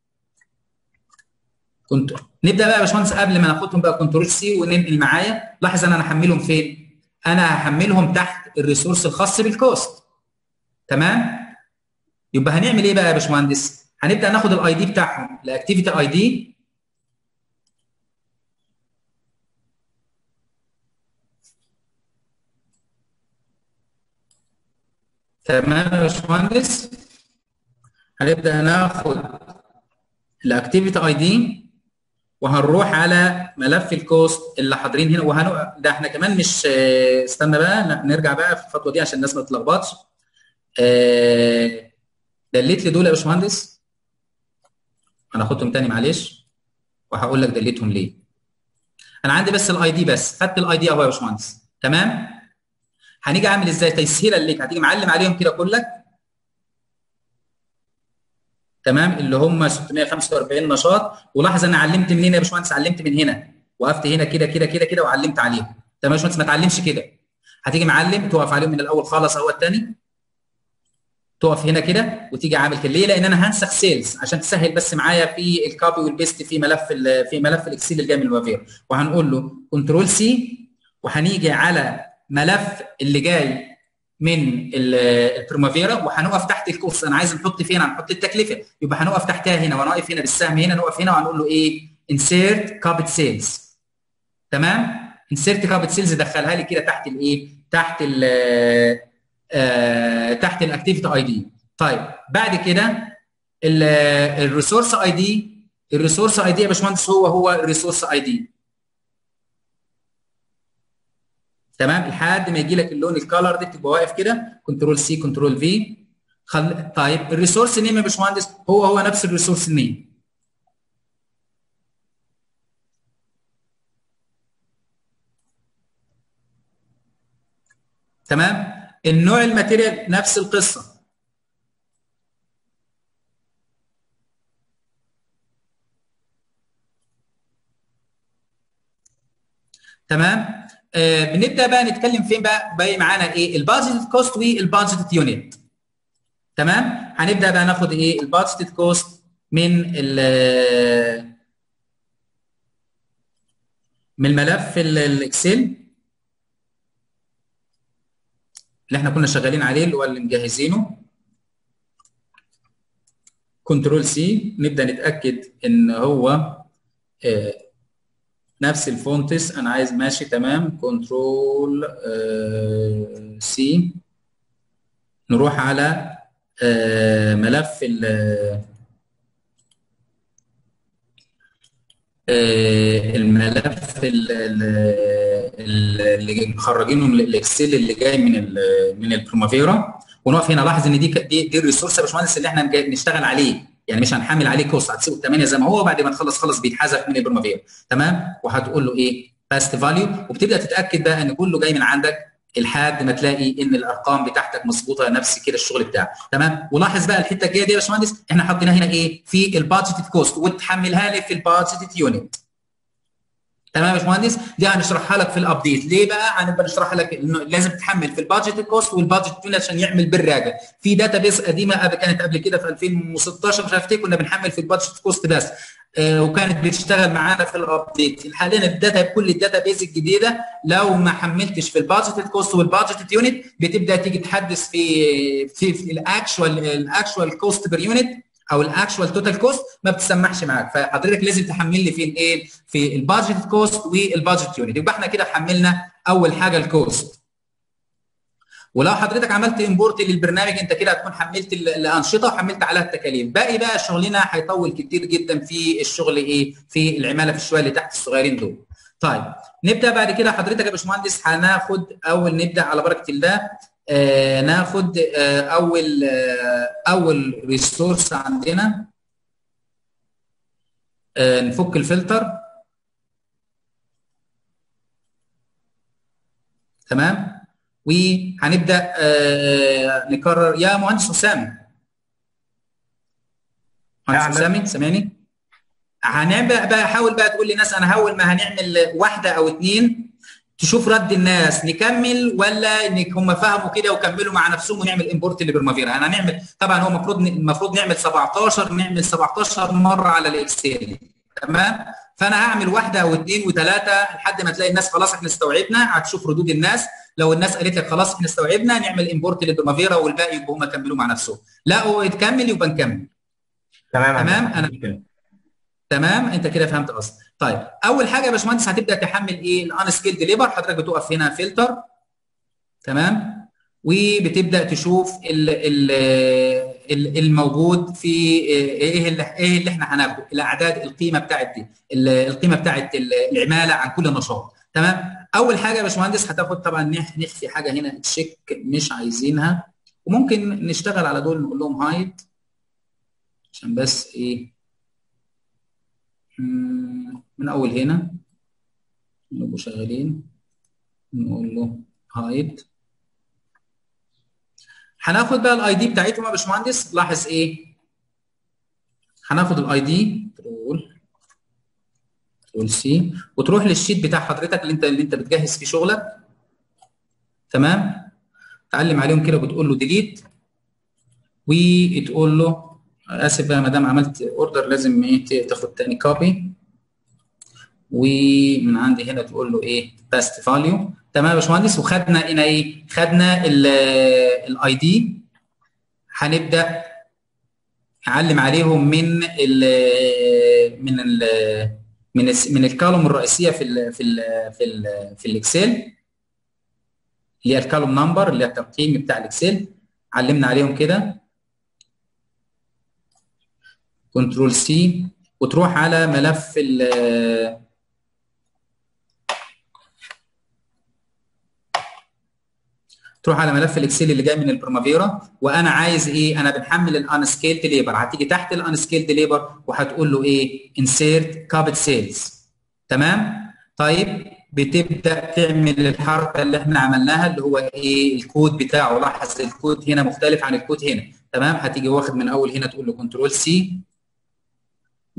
كنت نبدا بقى يا باشمهندس قبل ما ناخدهم بقى كنترول سي وننقل معايا. لاحظ انا هحملهم فين؟ انا هحملهم تحت الريسورس الخاص بالكوست. تمام. يبقى هنعمل ايه بقى يا باشمهندس؟ هنبدا ناخد الاي دي بتاعهم، الاكتيفيتي اي دي. تمام يا باشمهندس. هنبدا ناخد الاكتيفيتي اي دي وهنروح على ملف الكوست اللي حاضرين هنا. وهن ده احنا كمان مش استنى بقى نرجع بقى في الخطوه دي عشان الناس ما تتلخبطش. دليت لي دول يا باشمهندس، انا هاخدهم تاني معلش وهقول لك دليتهم ليه. انا عندي بس الاي دي، بس خدت الاي دي اهو يا باشمهندس. تمام. هنيجي اعمل ازاي تسهيلا ليك؟ هتيجي معلم عليهم كده كلك. تمام. اللي هم ستمائة وخمسة وأربعين نشاط. ولاحظ انا علمت منين يا باشمهندس؟ علمت من هنا، وقفت هنا كده كده كده كده وعلمت عليهم. تمام يا باشمهندس. ما تعلمش كده، هتيجي معلم توقف عليهم من الاول خالص اهو الثاني، تقف هنا كده وتيجي عامل كده. ليه؟ لان انا هنسخ سيلز عشان تسهل بس معايا في الكوبي والبيست في ملف في ملف الاكسل اللي جاي من الوافير. وهنقول له كنترول سي وهنيجي على ملف اللي جاي من البريمافيرا وهنقف تحت الكورس. انا عايز نحط فين؟ هنحط التكلفه، يبقى هنقف تحتها هنا ونقف هنا بالسهم هنا، نقف هنا وهنقول له ايه؟ انسيرت كابت سيلز. تمام. انسيرت كابت سيلز دخلها لي كده تحت الايه؟ تحت ال آه تحت الاكتيفيتي اي دي. طيب بعد كده الريسورس اي دي. الريسورس اي دي يا باشمهندس هو هو الريسورس اي دي. تمام. لحد ما يجي لك اللون الكالر ده تبقى واقف كده كنترول سي كنترول في. خل... طيب الريسورس نيم يا باشمهندس هو هو نفس الريسورس نيم. تمام. النوع الماتيريال نفس القصه. تمام. آه بنبدا بقى نتكلم فين بقى؟ باقي معانا ايه؟ البادجت كوست والبادجت يونت. تمام. هنبدا بقى ناخد ايه؟ البادجت كوست من ال من الملف الاكسل اللي احنا كنا شغالين عليه اللي هو اللي مجهزينه. كنترول سي نبدا نتاكد ان هو آه نفس الفونتس. انا عايز ماشي تمام. كنترول آه سي نروح على آه ملف ال آه الملف اللي مخرجينه من الاكسل اللي جاي من من البريمافيرا ونقف هنا. لاحظ ان دي دي, دي الريسورس يا باشمهندس اللي احنا نشتغل عليه، يعني مش هنحمل عليه كوست. هتسيبه الثمانيه زي ما هو، بعد ما تخلص خلص بيتحذف من البريمافيرا. تمام. وهتقول له ايه؟ باست فاليو. وبتبدا تتاكد بقى ان كله جاي من عندك لحد ما تلاقي ان الارقام بتاعتك مظبوطه نفس كده الشغل بتاعك. تمام. ولاحظ بقى الحته الجايه دي يا باشمهندس احنا حاطينها هنا ايه؟ في البادجت كوست وتحملها لي في البادجت يونت. تمام يا باشمهندس. دي هنشرحها لك في الابديت. ليه بقى؟ هنبقى نشرح لك انه لازم تحمل في البادجت كوست والبادجت يونت عشان يعمل بالراجع. في داتا بيس قديمه كانت قبل كده في ألفين وستاشر مش عارف ايه كنا بنحمل في البادجت كوست بس، آه وكانت بتشتغل معانا في الابديت. حاليا الداتا كل الداتا بيس الجديده لو ما حملتش في البادجت كوست والبادجت يونت بتبدا تيجي تحدث في في, في الاكشوال الاكشوال كوست بير يونت او الاكشوال توتال كوست ما بتسمحش معاك. فحضرتك لازم تحمل لي في الايه؟ في البادجت كوست والبادجت يونت. يبقى احنا كده حملنا اول حاجه الكوست. ولو حضرتك عملت امبورت للبرنامج انت كده هتكون حملت الانشطه وحملت عليها التكاليف. باقي بقى شغلنا هيطول كتير جدا في الشغل ايه في العماله في الشويه اللي تحت الصغيرين دول. طيب نبدا بعد كده حضرتك يا باشمهندس هناخد اول نبدا على بركه الله آه ناخد آه اول آه اول ريسورس عندنا آه نفك الفلتر. تمام. وهنبدا آه نكرر يا مهندس حسام. مهندس حسامي سامعني؟ هنعمل بقى حاول بقى تقول للناس انا اول ما هنعمل واحده او اثنين تشوف رد الناس نكمل ولا انك هم فهموا كده وكملوا مع نفسهم ونعمل امبورت لبرمافيرا. انا هنعمل طبعا هو المفروض المفروض نعمل سبعتاشر نعمل سبعتاشر مره على الاكسل. تمام. فانا هعمل واحده او اثنين وثلاثه لحد ما تلاقي الناس خلاص احنا استوعبنا. هتشوف ردود الناس لو الناس قالت لك خلاص احنا استوعبنا نعمل امبورت لبرمافيرا والباقي يبقوا هم كملوا مع نفسهم. لا هو يتكمل يبقى نكمل. تمام. تمام. انا تمام انت كده فهمت اصلا. طيب اول حاجه يا باشمهندس هتبدا تحمل ايه الان سكيلد ليبر. حضرتك بتقف هنا فلتر. تمام. وبتبدا تشوف ال ال الموجود في ايه اللي ايه اللي احنا هناخده الاعداد القيمه بتاعت دي القيمه بتاعت العماله عن كل نشاط. تمام. اول حاجه يا باشمهندس هتاخد طبعا نخفي حاجه هنا تشيك مش عايزينها وممكن نشتغل على دول نقول لهم هايد عشان بس ايه من اول هنا نبقوا شغالين نقول له هايد. هناخد بقى الاي دي بتاعتهم يا باشمهندس. لاحظ ايه هناخد الاي دي تقول تقول سي وتروح للشيت بتاع حضرتك اللي انت اللي انت بتجهز فيه شغلك. تمام. تعلم عليهم كده وبتقول له ديليت وتقول له اسف بقى ما دام عملت اوردر لازم ايه تاخد تاني كوبي ومن عندي هنا تقول له ايه باست فاليو. تمام يا باشمهندس. وخدنا هنا ايه خدنا الاي دي. هنبدا نعلم عليهم من ال من ال من ال من الكولوم الرئيسيه في ال في ال في ال في الاكسل اللي هي الكولوم نمبر اللي هي التقييم بتاع الاكسل. علمنا عليهم كده كنترول سي وتروح على ملف ال تروح على ملف الاكسل اللي جاي من البرمافيرا. وانا عايز ايه انا بنحمل الانسكيلد ليبر. هتيجي تحت الانسكيلد ليبر وهتقول له ايه انسيرت كابت سيلز. تمام. طيب بتبدا تعمل الحركه اللي احنا عملناها اللي هو ايه الكود بتاعه. لاحظ الكود هنا مختلف عن الكود هنا. تمام. هتيجي واخد من اول هنا تقول له كنترول سي و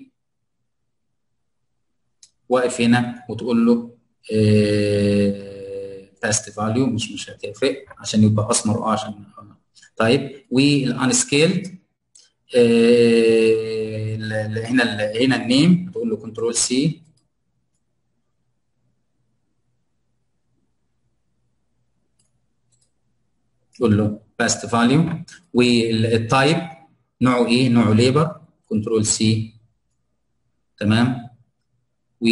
واقف هنا وتقول له إيه باست فاليو مش مش هتفرق عشان يبقى اسمر اه عشان طيب. والانسكيلد آه هنا هنا النيم تقول له كنترول سي تقول له باست فاليو والتايب نوعه ايه نوعه ليبر كنترول سي. تمام. و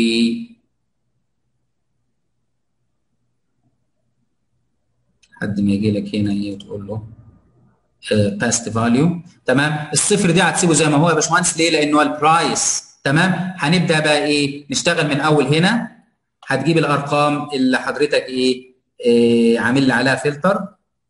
لحد ما يجي لك هنا ايه وتقول له باست فاليو. تمام. الصفر دي هتسيبه زي ما هو يا باشمهندس. ليه؟ لانه البرايس. تمام. هنبدا بقى ايه نشتغل من اول هنا. هتجيب الارقام اللي حضرتك ايه, إيه عامل لي عليها فلتر.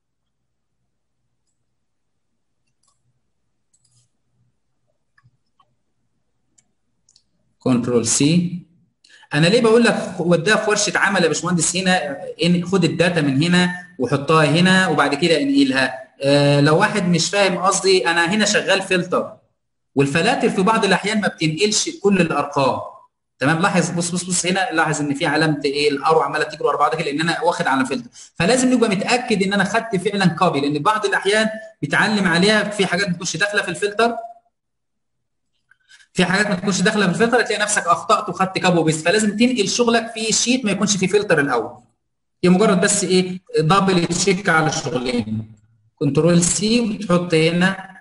كنترول سي. انا ليه بقول لك وديها في ورشه عمل يا باشمهندس هنا إن خد الداتا من هنا وحطها هنا وبعد كده انقلها. آه لو واحد مش فاهم قصدي انا هنا شغال فلتر والفلاتر في بعض الاحيان ما بتنقلش كل الارقام. تمام. لاحظ بص بص بص هنا لاحظ ان في علامه ايه الارو عماله تجري ورا بعضها لان انا واخد على فلتر. فلازم نبقى متاكد ان انا خدت فعلا كوبي لان بعض الاحيان بيتعلم عليها في حاجات ما تكونش داخله في الفلتر. في حاجات ما تكونش داخله في الفلتر تلاقي نفسك اخطات وخدت كابو بيست. فلازم تنقل شغلك في شيت ما يكونش فيه فلتر الاول. هي مجرد بس ايه دبل تشيك على الشغلين. كنترول سي وتحط هنا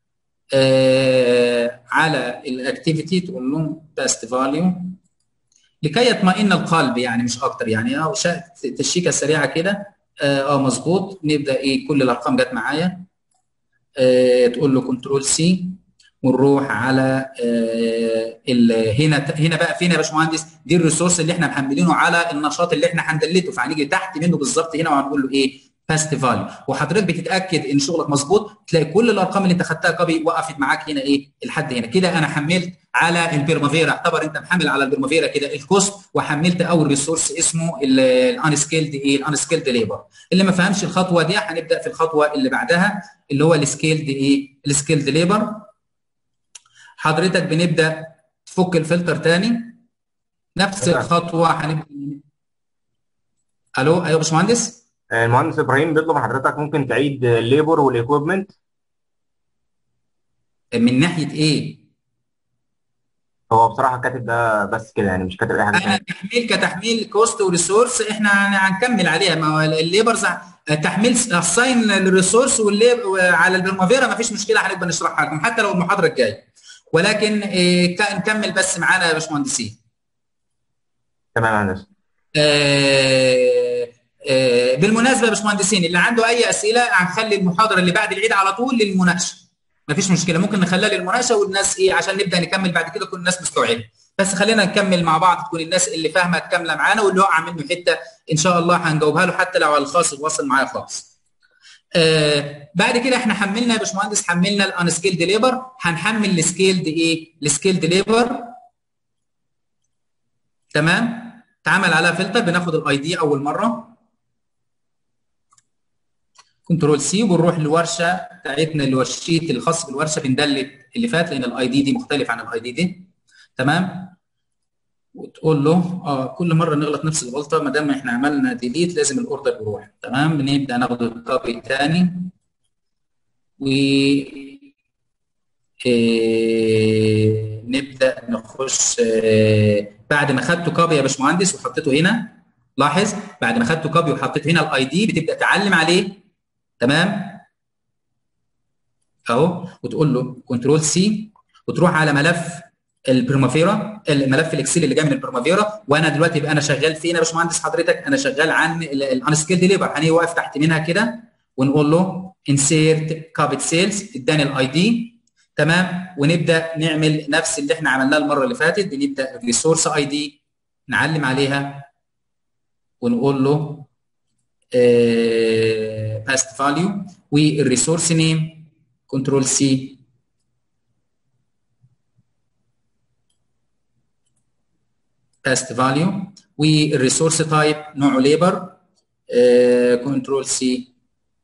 آه على الاكتيفيتي تقول لهم باست فاليو لكي يطمئن القلب يعني مش اكتر يعني اه تشيكه سريعه كده اه, آه مظبوط. نبدا ايه، كل الارقام جت معايا. آه تقول له كنترول سي، ونروح على آه ال هنا هنا بقى فين يا باشمهندس؟ دي الريسورس اللي احنا محملينه على النشاط اللي احنا هندلته، فهنيجي تحت منه بالظبط هنا وهنقول له ايه؟ باست فاليو. وحضرتك بتتاكد ان شغلك مظبوط، تلاقي كل الارقام اللي انت خدتها كوبي وقفت معاك هنا ايه؟ لحد هنا كده. انا حملت على البرمافيرا، اعتبر انت محمل على البرمافيرا كده الكوست، وحملت اول ريسورس اسمه الانسكيلد ايه؟ الانسكيلد ليبر. اللي ما فهمش الخطوه دي هنبدا في الخطوه اللي بعدها اللي هو السكيلد ايه؟ السكيلد ليبر. حضرتك بنبدا تفك الفلتر تاني، نفس تمام. الخطوه هنبدا. الو، ايوه يا باشمهندس. المهندس ابراهيم بيطلب من حضرتك ممكن تعيد الليبر والايكويبمنت. من ناحيه ايه؟ هو بصراحه كاتب ده بس كده، يعني مش كاتب اي حاجه انا تانيه. تحميل كتحميل كوست وريسورس احنا هنكمل عليها. ما هو الليبرز تحميل اساين للريسورس على البرمافيرا ما فيش مشكله، هنبقى نشرحها لكم حتى لو المحاضره الجايه. ولكن إيه، نكمل بس معانا يا باشمهندسين. تمام يا هندسه. آه، آه، بالمناسبه يا باشمهندسين، اللي عنده اي اسئله هنخلي المحاضره اللي بعد العيد على طول للمناقشه. مفيش مشكله، ممكن نخليها للمناقشه والناس ايه عشان نبدا نكمل بعد كده تكون الناس مستوعبه. بس خلينا نكمل مع بعض، تكون الناس اللي فاهمه كامله معانا، واللي هو عامل له حته ان شاء الله هنجاوبها له حتى لو على الخاص يتواصل معايا خاص. آه بعد كده احنا حملنا يا باشمهندس، حملنا الانسكيلد ليبر، هنحمل السكيلد ايه؟ السكيلد ليبر. تمام. اتعمل عليها فلتر، بناخد الاي دي اول مره، كنترول سي، وبنروح للورشه بتاعتنا اللي هو الشيت الخاص بالورشه، بندلت اللي فات لان الاي دي دي مختلف عن الاي دي دي. تمام. وتقول له اه كل مره نغلط نفس الغلطه، ما دام احنا عملنا ديليت لازم الاوردر يروح. تمام. بنبدا ناخد الكوبي تاني، و إيه نبدا نخش. إيه بعد ما خدته كوبي يا باشمهندس وحطيته هنا، لاحظ بعد ما خدته كوبي وحطيته هنا الاي دي بتبدا تعلم عليه. تمام اهو، وتقول له كنترول سي، وتروح على ملف البرمافيرا، الملف الاكسل اللي جاي من البرمافيرا. وانا دلوقتي بقى انا شغال فين يا باشمهندس حضرتك؟ انا شغال عن الانسكيلد ليبر. هنيجي واقف تحت منها كده ونقول له انسيرت كابت سيلز، اداني الاي دي. تمام. ونبدا نعمل نفس اللي احنا عملناه المره اللي فاتت، بنبدا الريسورس اي دي نعلم عليها ونقول له باست فاليو، والريسورس نيم كنترول سي، باست فاليو، والريسورس تايب نوعه ليبر، كنترول سي.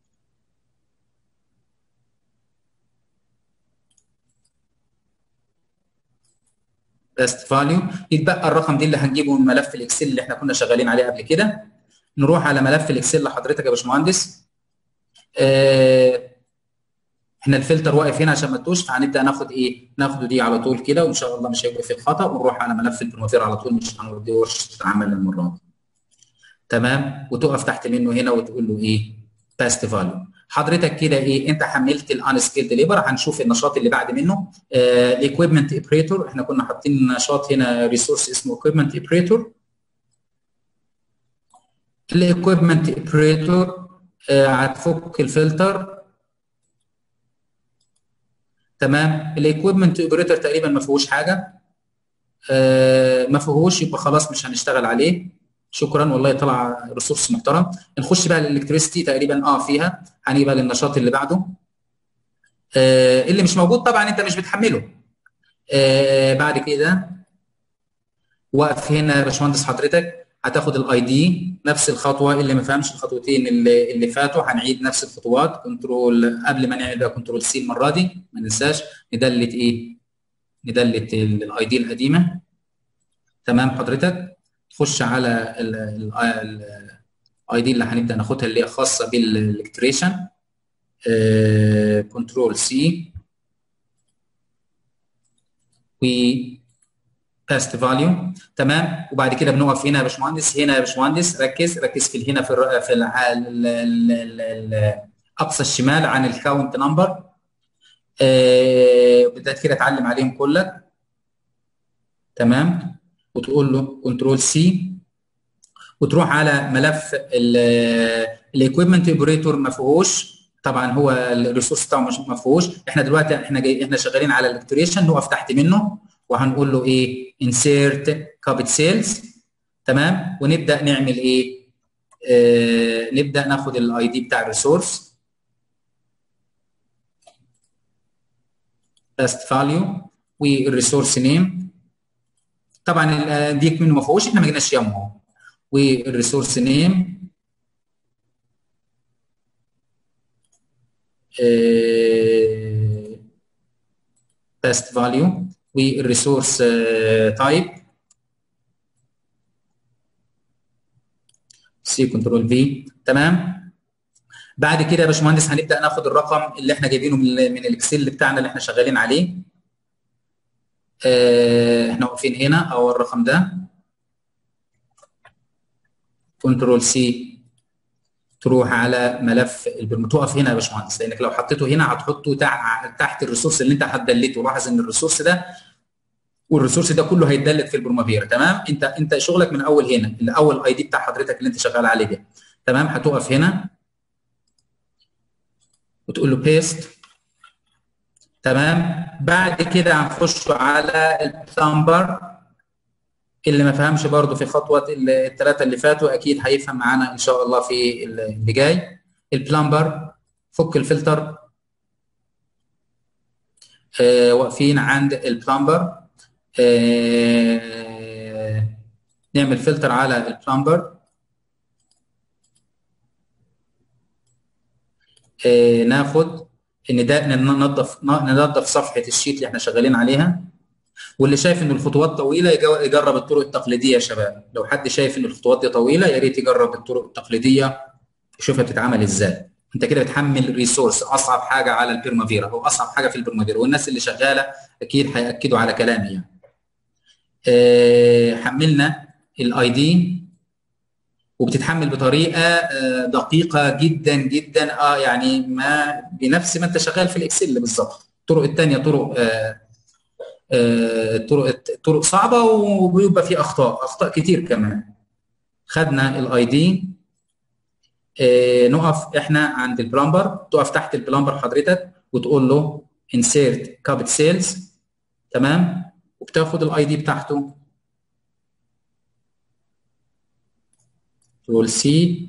باست فاليو. يتبقى الرقم دي اللي هنجيبه من ملف الاكسل اللي احنا كنا شغالين عليه قبل كده. نروح على ملف الاكسل لحضرتك يا باشمهندس. آه، احنا الفلتر واقف هنا عشان ما تتوش، فهنبدا ناخد ايه؟ ناخده دي على طول كده، وان شاء الله مش هيبقى في الخطا، ونروح على ملف البروموتير على طول، مش هنوديه ورشه عمل المره دي. تمام. وتقف تحت منه هنا وتقول له ايه؟ باست فاليو. حضرتك كده ايه؟ انت حملت الانسكيلد ليبر. هنشوف النشاط اللي بعد منه الايكويبمنت اوبريتور. احنا كنا حاطين نشاط هنا ريسورس اسمه ايكويبمنت اوبريتور. الايكويبمنت اوبريتور هتفك الفلتر. تمام. الايكويبمنت اوبريتور تقريبا ما فيهوش حاجه. آه ما فيهوش، يبقى خلاص مش هنشتغل عليه. شكرا والله، طلع ريسورس محترم. نخش بقى للالكتريستي، تقريبا اه فيها. هنيجي بقى للنشاط اللي بعده. آه اللي مش موجود طبعا انت مش بتحمله. آه بعد كده واقف هنا يا باشمهندس حضرتك، هتاخد الاي دي نفس الخطوه. اللي ما فهمش الخطوتين اللي, اللي فاتوا هنعيد نفس الخطوات. كنترول قبل ما نعمل بقى كنترول سي المره دي ما ننساش ندلت ايه؟ ندلت الاي دي القديمه. تمام حضرتك. تخش على الاي دي اللي هنبدا ناخدها اللي هي خاصه بالالكتريشن. كنترول سي و باست فاليو. تمام. وبعد كده بنقف هنا يا باشمهندس، هنا يا باشمهندس ركز ركز في هنا في ال في ال ال ال ال ال اقصى الشمال عن الكاونت نمبر. بدات كده اتعلم عليهم كلك. تمام. وتقول له كنترول سي، وتروح على ملف الايكويبمنت اوبريتور ما فيهوش طبعا، هو الريسورس بتاعه مش ما فيهوش. احنا دلوقتي احنا جاي احنا شغالين على الالكتريشن، نقف تحت منه وهنقول له ايه انسيرت كابت سيلز. تمام، ونبدا نعمل ايه؟ آه نبدا ناخد الاي دي بتاع الريسورس تست فاليو والريسورس نيم. طبعا ديك منه ما فيهوش، احنا ما جيناش يمه. والريسورس نيم تست فاليو والريسورس تايب سي كنترول في. تمام. بعد كده يا باشمهندس هنبدا ناخد الرقم اللي احنا جايبينه من من الاكسل بتاعنا اللي احنا شغالين عليه. اه احنا واقفين هنا او الرقم ده كنترول سي تروح على ملف البرم، تقف هنا يا باشمهندس، لانك لو حطيته هنا هتحطه تحت الريسورس اللي انت هتدلته. لاحظ ان الريسورس ده والريسورس ده كله هيتدلت في البرمافيرا. تمام، انت انت شغلك من اول هنا، الاول اي دي بتاع حضرتك اللي انت شغال عليه ده. تمام، هتقف هنا وتقول له بيست. تمام، بعد كده هنخش على البلمبر. اللي ما فهمش برضه في خطوه الثلاثه اللي فاتوا اكيد هيفهم معانا ان شاء الله في اللي جاي. البلمبر فك الفلتر. آه واقفين عند البلمبر. آه نعمل فلتر على البلمبر. آه ناخد ان ده ننظف ننظف صفحه الشيت اللي احنا شغالين عليها. واللي شايف ان الخطوات طويله يجرب الطرق التقليديه يا شباب. لو حد شايف ان الخطوات دي طويله يا ريت يجرب الطرق التقليديه يشوفها بتتعمل ازاي. انت كده بتحمل ريسورس، اصعب حاجه على البرمافيرا او اصعب حاجه في البرمافيرا، والناس اللي شغاله اكيد هياكدوا على كلامي يعني. أه حملنا الاي دي وبتتحمل بطريقه دقيقه جدا جدا. اه يعني ما بنفس ما انت شغال في الاكسل بالظبط. الطرق الثانيه طرق آه آه طرق طرق صعبه وبيبقى في اخطاء اخطاء كتير كمان. خدنا الاي دي. آه نقف احنا عند البلمبر، تقف تحت البلمبر حضرتك وتقول له insert كابت سيلز. تمام، وبتاخد الاي دي بتاعته تقول سي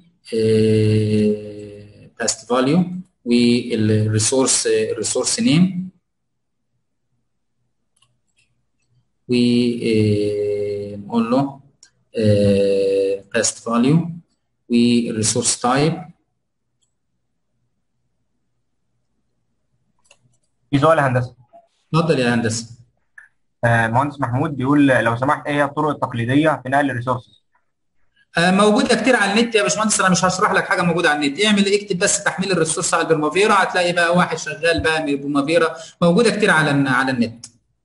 باست فاليو والريسورس الريسورس نيم ونقول له باست فاليو والريسورس تايب. في سؤال يا هندسه. اتفضل يا هندسه. آه مهندس محمود بيقول لو سمحت ايه هي الطرق التقليديه في نقل الريسورسز؟ آه موجوده كتير على النت يا باشمهندس، انا مش هشرح لك حاجه موجوده على النت. اعمل اكتب بس تحميل الريسورس على البرمافيرا هتلاقي بقى واحد شغال بقى بالبرمافيرا، موجوده كتير على على النت.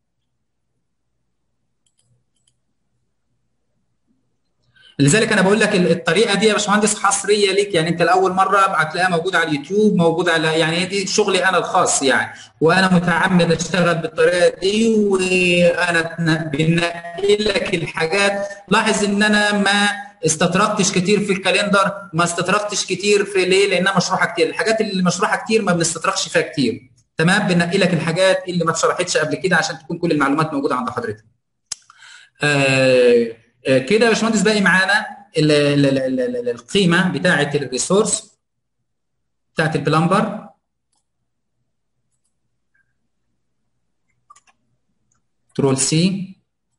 لذلك انا بقول لك الطريقه دي يا باشمهندس حصريه ليك، يعني انت لاول مره هتلاقيها موجوده على اليوتيوب، موجوده على يعني دي شغلي انا الخاص يعني، وانا متعمد اشتغل بالطريقه دي وانا بنقل لك الحاجات. لاحظ ان انا ما استطرقتش كتير في الكالندر، ما استطرقتش كتير في ليه؟ لانها مشروحه كتير. الحاجات اللي مشروحه كتير ما بنستطرقش فيها كتير. تمام، بنقي لك الحاجات اللي ما اتشرحتش قبل كده عشان تكون كل المعلومات موجوده عند حضرتك. آه كده يا باشمهندس باقي معانا القيمه بتاعه الريسورس بتاعه البلمبر. كنترول سي.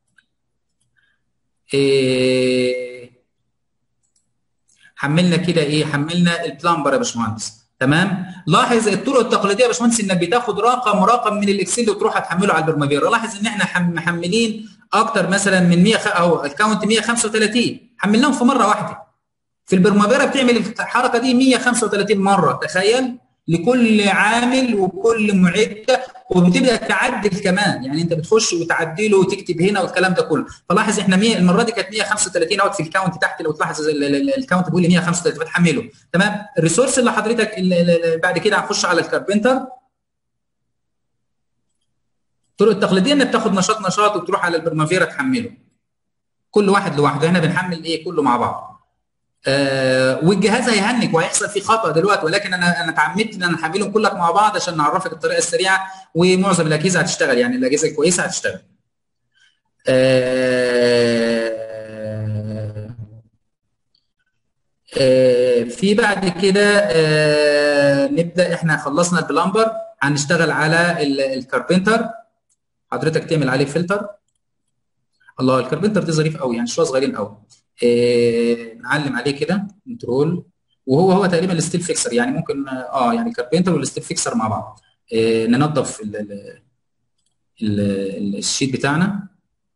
إيه حملنا كده ايه؟ حملنا البلمبر يا باشمهندس. تمام، لاحظ الطرق التقليديه يا باشمهندس انك بتاخد رقم رقم من الاكسل وتروح تحمله على البرمافيرا. لاحظ ان احنا محملين اكتر مثلا من مية او الكاونت مية وخمسة وثلاثين حملناهم في مره واحده. في البرمافيرا بتعمل الحركه دي مية وخمسة وثلاثين مره، تخيل، لكل عامل وكل معده، وبتبدا تعدل كمان، يعني انت بتخش وتعدله وتكتب هنا والكلام ده كله. فلاحظ احنا مية المره دي كانت مية وخمسة وثلاثين اوت في الكاونت تحت، لو تلاحظ الكاونت بيقول لي مية وخمسة وثلاثين بتحمله. تمام، الريسورس اللي حضرتك بعد كده هنخش على الكاربنتر. الطرق التقليديه انك بتاخد نشاط نشاط وتروح على البرمافيرا تحمله كل واحد لوحده. احنا بنحمل ايه كله مع بعض. آه والجهاز هيهنج وهيحصل فيه خطا دلوقتي، ولكن انا انا اتعمدت ان انا احملهم كلك مع بعض عشان نعرفك الطريقه السريعه، ومعظم الاجهزه هتشتغل، يعني الاجهزه الكويسه هتشتغل. آه آه في بعد كده آه نبدا، احنا خلصنا البلمبر، هنشتغل على الكاربنتر. حضرتك تعمل عليه فلتر. الله، الكاربنتر ده ظريف قوي، يعني شويه صغيرين قوي. آه نعلم عليه كده كنترول، وهو هو تقريبا الستيل فيكسر، يعني ممكن اه يعني الكاربنتر والستيل فيكسر مع بعض. آه ننظف ال ال ال الشيت بتاعنا.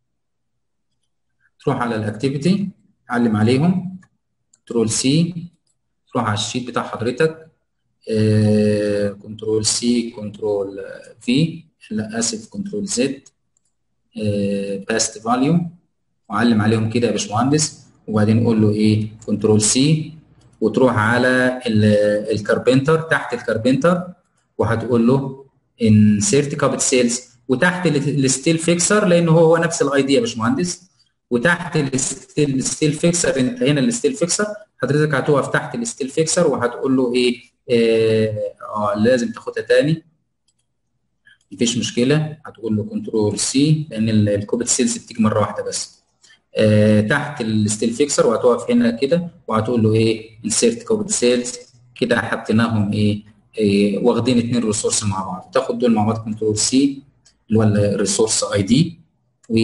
تروح على الاكتيفيتي، علم عليهم، كنترول سي، تروح على الشيت بتاع حضرتك، آه كنترول سي، كنترول في، لا اسف، كنترول زد، باست فاليو، وعلم عليهم كده يا باشمهندس، وبعدين قول له ايه كنترول سي، وتروح على الكاربنتر، تحت الكاربنتر، وهتقول له انسيرت كابت سيلز، وتحت الستيل فيكسر، لان هو هو نفس الاي دي يا باشمهندس، وتحت الستيل الستيل فيكسر، انت هنا الستيل فيكسر، حضرتك هتقف تحت الستيل فيكسر وهتقول له ايه، اه, آه لازم تاخدها تاني، مفيش مشكله، هتقول له كنترول سي، لان الكوبت سيلز بتيجي مره واحده بس. آه تحت الستيل فيكسر، وهتقف هنا كده وهتقول له ايه انسيرت كوبت سيلز، كده حطيناهم ايه, إيه واخدين اثنين ريسورس مع بعض، تاخد دول مع بعض كنترول سي، اللي هو الريسورس اي دي، و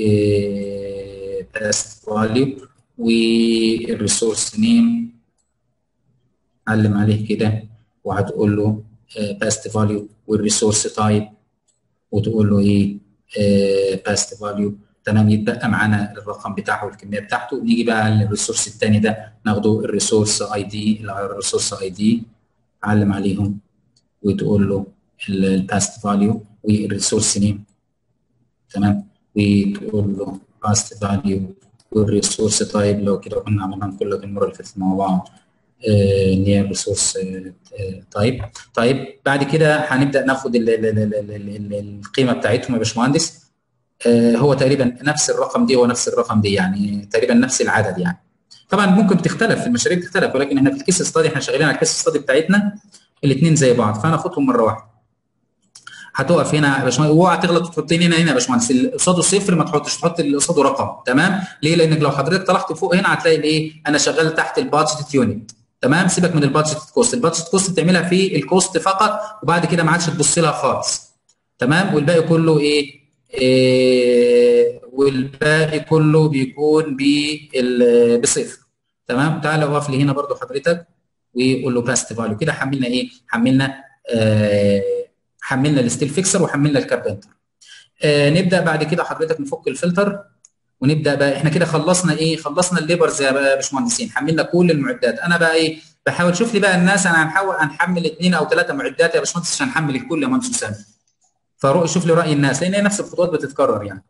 باست فاليو، والريسورس نيم، علم عليه كده، وهتقول له باست فاليو والريسورس تايب، وتقول له ايه باست فاليو. تمام، يتبقى معانا الرقم بتاعه والكميه بتاعته. نيجي بقى للريسورس الثاني ده، ناخده الريسورس اي دي، الريسورس اي دي، علم عليهم وتقول له الباست فاليو والريسورس نيم. تمام، وتقول له باست فاليو والريسورس تايب، لو كده كنا عملناهم كلها المره اللي فاتت مع بعض، اللي هي الريسورس تايب. طيب بعد كده هنبدا ناخد ال ال ال ال ال القيمه بتاعتهم يا باشمهندس. آه هو تقريبا نفس الرقم دي ونفس الرقم دي، يعني تقريبا نفس العدد يعني. طبعا ممكن بتختلف في المشاريع، بتختلف، ولكن احنا في الكيس ستادي احنا شغالين على الكيس ستادي بتاعتنا الاثنين زي بعض، فهناخدهم مره واحده. هتقف هنا يا باشمهندس، اوعى تغلط وتحط هنا هنا يا باشمهندس، اللي قصاده صفر ما تحطش، تحط اللي قصاده رقم. تمام، ليه؟ لانك لو حضرتك طلعت فوق هنا هتلاقي الايه، انا شغال تحت البادجت يونت. تمام، سيبك من البادجت كوست، البادجت كوست بتعملها في الكوست فقط، وبعد كده ما عادش تبص لها خالص. تمام، والباقي كله ايه, إيه والباقي كله بيكون بصفر. تمام، تعالى اقف لي هنا برضو حضرتك، وقول له باست فاليو، كده حملنا ايه، حملنا آه حملنا الستيل فيكسر وحملنا الكاربنتر. آه نبدا بعد كده حضرتك نفك الفلتر، ونبدا بقى احنا كده خلصنا ايه، خلصنا الليبرز يا باشمهندسين، حملنا كل المعدات. انا بقى ايه، بحاول شوف لي بقى الناس، انا هنحاول هنحمل اثنين او ثلاثه معدات يا باشمهندس عشان نحمل الكل يا مهندس اسامه. فروح شوف لي راي الناس، لان هي نفس الخطوات بتتكرر يعني.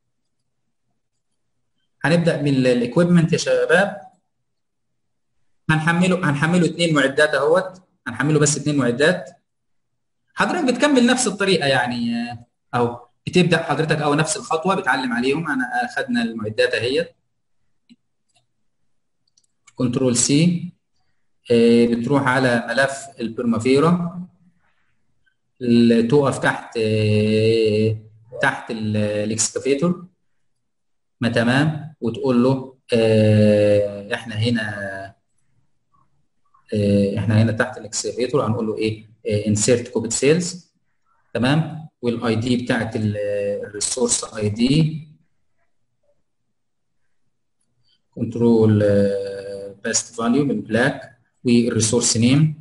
هنبدا من الاكويبمنت يا شباب. هنحمله هنحمله اثنين معدات اهوت، هنحمله بس اثنين معدات. حضرتك بتكمل نفس الطريقه يعني، اهو بتبدا حضرتك او نفس الخطوه بتعلم عليهم. انا اخذنا المعدات اهيت، كنترول سي، بتروح على ملف البرمافيرا، تقف تحت تحت الاكسكافيتور، ما تمام، وتقول له احنا هنا احنا هنا تحت الاكسكافيتور، هنقول له ايه انسيرت كوبت سيلز. تمام، والاي دي بتاعت الريسورس اي دي، كنترول باست فاليو بالبلاك، والريسورس نيم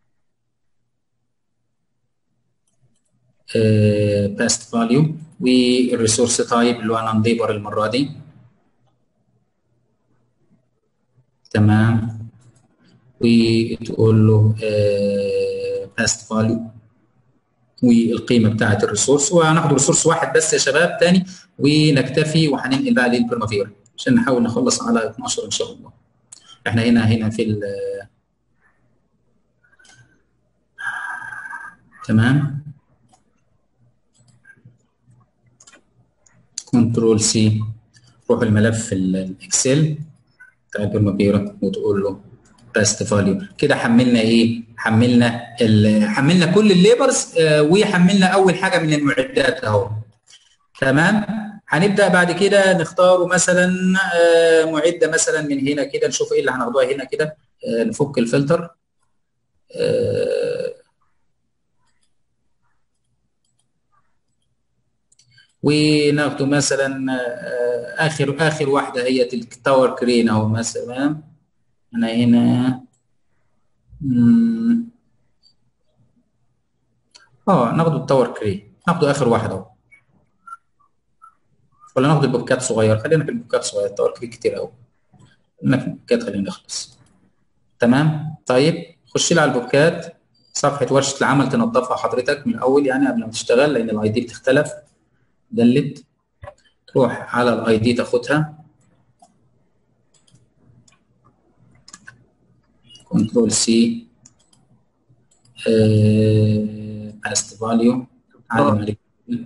باست فاليو، والريسورس تايب اللي هو نون ليبر المره دي. تمام، وتقول له باست فاليو والقيمه بتاعت الريسورس، وهناخد ريسورس واحد بس يا شباب تاني ونكتفي، وهننقل بقى للبرمافيرا عشان نحاول نخلص على اثناشر ان شاء الله. احنا هنا هنا في ال تمام، كنترول سي، روح الملف الاكسل، بتاع البرمافيرا وتقول له باست فاليو. كده حملنا ايه؟ حملنا حملنا كل الليبرز آه وحملنا اول حاجه من المعدات اهو. تمام. هنبدا بعد كده نختاره مثلا آه معده مثلا من هنا كده، نشوف ايه اللي هناخدوها هنا كده. آه نفك الفلتر. آه وناخده مثلا آه اخر اخر واحده هي التاور كرين اهو مثلا. انا هنا مم. اه ناخده التاور كرين، ناخده اخر واحد اهو، ولا ناخد البوكات صغير؟ خلينا في البوكات صغير، التاور كرين كتير قوي. خلينا في البوكات، خلينا نخلص. تمام. طيب خش لي على البوكات. صفحه ورشه العمل تنظفها حضرتك من الاول يعني قبل ما تشتغل، لان الاي دي بتختلف. دلت تروح على الاي دي تاخدها كنترول سي باست فاليو، علم عليك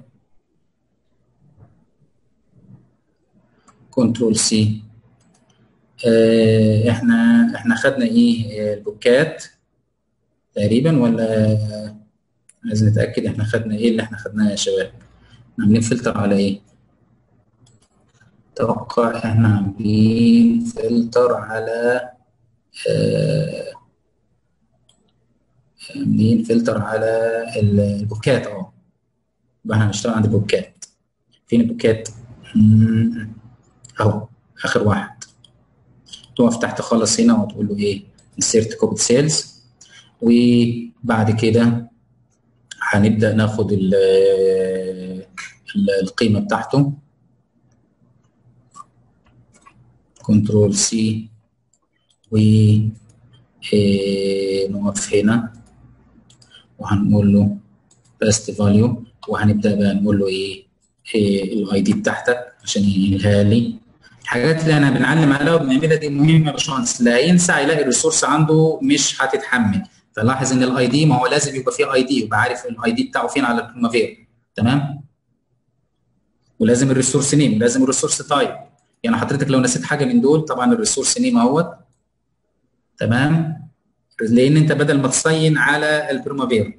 كنترول سي. آه احنا احنا خدنا ايه؟ آه، البوكات تقريبا، ولا لازم نتاكد احنا خدنا ايه اللي احنا خدناه يا شباب؟ عاملين فلتر على ايه؟ اتوقع احنا عاملين فلتر على آه عاملين فلتر على البوكات اه. يبقى احنا هنشتغل عند البوكات. فين البوكات؟ مم، اهو اخر واحد. تقف تحت خالص هنا وتقول له ايه؟ انسيرت كوبي سيلز. وبعد كده هنبدأ ناخد ال ال- القيمة بتاعته. كنترول سي ونقف هنا وهنقول له باست فاليو، وهنبدأ بقى نقول له ايه؟ الاي دي بتاعتك عشان ينقلها لي. الحاجات اللي انا بنعلم عليها وبنعملها دي مهمه يا باشمهندس، لا ينسى يلاقي الريسورس عنده مش هتتحمل. فلاحظ ان الاي دي، ما هو لازم يبقى فيه اي دي، يبقى عارف الاي دي بتاعه فين على البريمافيرا. تمام. ولازم الريسورس نيم، ولازم الريسورس تايب. يعني حضرتك لو نسيت حاجه من دول، طبعا الريسورس نيم اهوت. تمام. لان انت بدل ما تصين على البريمافيرا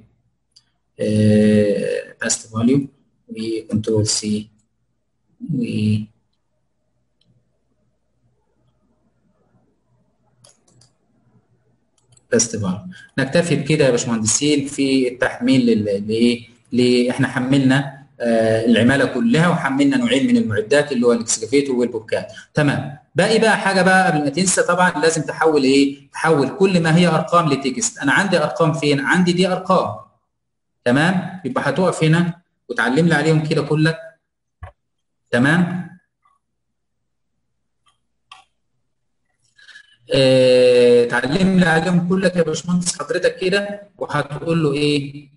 باست فاليو وكنترول سي و باست فاليو. نكتفي بكده يا باشمهندسين في التحميل لايه؟ اللي احنا حملنا آه العماله كلها، وحملنا نوعين من المعدات اللي هو الاكسكافيتور والبوكات. تمام. باقي بقى حاجه بقى قبل ما تنسى، طبعا لازم تحول ايه؟ تحول كل ما هي ارقام لتكست. انا عندي ارقام فين؟ عندي دي ارقام. تمام. يبقى هتقف هنا وتعلم لي عليهم كده كلك. تمام. آه تعلم لي عليهم كلك يا باشمهندس حضرتك كده، وهتقول له ايه؟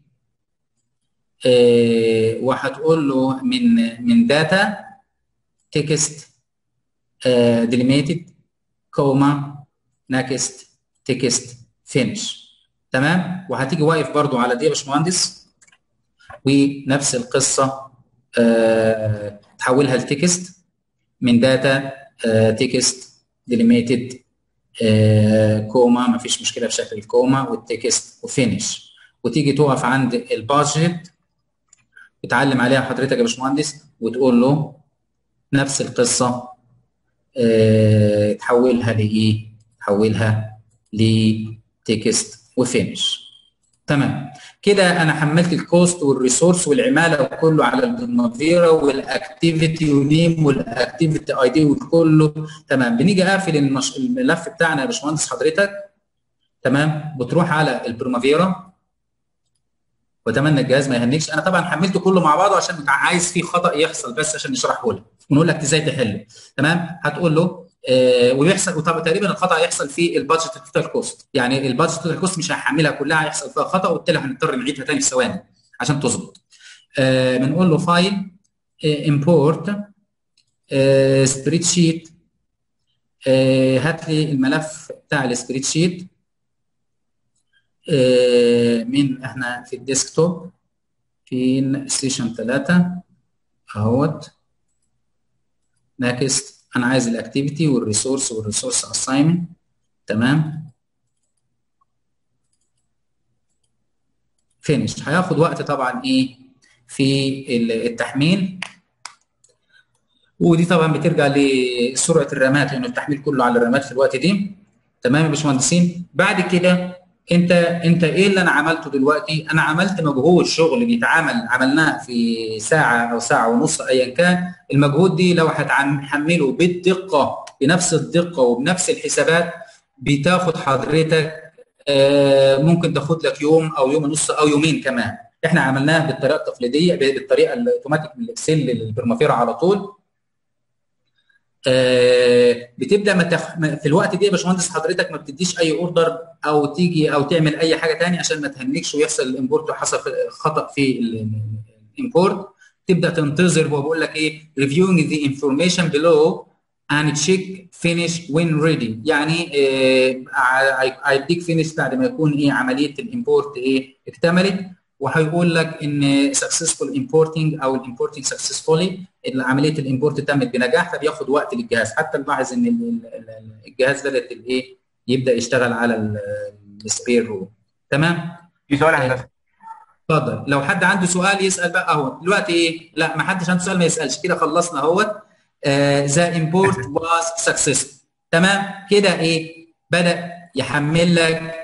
آه وهتقول له من من داتا تكست ديليميتد كوما نكست تكست فينش. تمام. وهتيجي واقف برضو على دي يا باشمهندس، ونفس القصه آه تحولها لتكست من داتا تكست ديليميتد كوما، ما فيش مشكله في شكل الكوما والتكست وفينش. وتيجي تقف عند البادجت وتعلم عليها حضرتك يا باشمهندس، وتقول له نفس القصه اه تحولها لايه؟ تحولها لتكست وفينش. تمام. كده انا حملت الكوست والريسورس والعماله وكله على البريمافيرا والاكتيفيتي ونيم والاكتيفيتي اي دي وكله. تمام. بنيجي قافل المش... الملف بتاعنا يا باشمهندس حضرتك. تمام. بتروح على البريمافيرا، واتمنى الجهاز ما يهنكش. انا طبعا حملته كله مع بعضه عشان عايز فيه خطا يحصل بس عشان نشرحه لك ونقول لك ازاي تحله. تمام. هتقول له آه ويحصل، وطبعا تقريبا الخطا هيحصل في البادجت توتال كوست، يعني البادجت توتال كوست مش هحملها كلها، هيحصل فيها خطا وبالتالي هنضطر نعيدها تاني في ثواني عشان تظبط. آه بنقول له فايل امبورت سبريد شيت. هات لي الملف بتاع السبريد شيت آه من احنا في الديسكتوب في سيشن ثلاثة اهوت. نكست انا عايز الاكتيفيتي والريسورس والريسورس اساينمنت. تمام. فينيش. هياخد وقت طبعا ايه في التحميل، ودي طبعا بترجع لسرعه الرامات لانه التحميل كله على الرامات في الوقت دي. تمام يا باشمهندسين. بعد كده انت انت ايه اللي انا عملته دلوقتي؟ انا عملت مجهود شغل بيتعمل عملناه في ساعه او ساعه ونص ايا كان. المجهود دي لو هتحمله بالدقه بنفس الدقه وبنفس الحسابات بتاخد حضرتك آه ممكن تاخد لك يوم او يوم ونص او يومين كمان. احنا عملناها بالطريقه التقليديه بالطريقه الاوتوماتيك من الاكسل للبرمافيرا على طول. آه بتبدا متخ... في الوقت ده يا باشمهندس حضرتك ما بتديش اي اوردر او تيجي او تعمل اي حاجه ثانيه عشان ما تهنكش ويحصل الامبورت وحصل خطا في الامبورت. تبدا تنتظر. هو بيقول لك ايه reviewing the information below and check finish when ready. يعني هيديك آه فينيش بعد ما يكون ايه عمليه الامبورت ايه اكتملت، وهيقول لك ان successful importing او الامبورتنج successfully عمليه الامبورت تمت بنجاح. فبياخد وقت للجهاز حتى نلاحظ ان الجهاز بدات الايه يبدا يشتغل على السبير روم. تمام. في سؤال يا هندسه. اتفضل. لو حد عنده سؤال يسال بقى اهو دلوقتي. ايه لا ما حدش عنده سؤال ما يسالش. كده خلصنا اهوت. ذا امبورت واز سكسسفul. تمام كده. ايه بدا يحمل لك.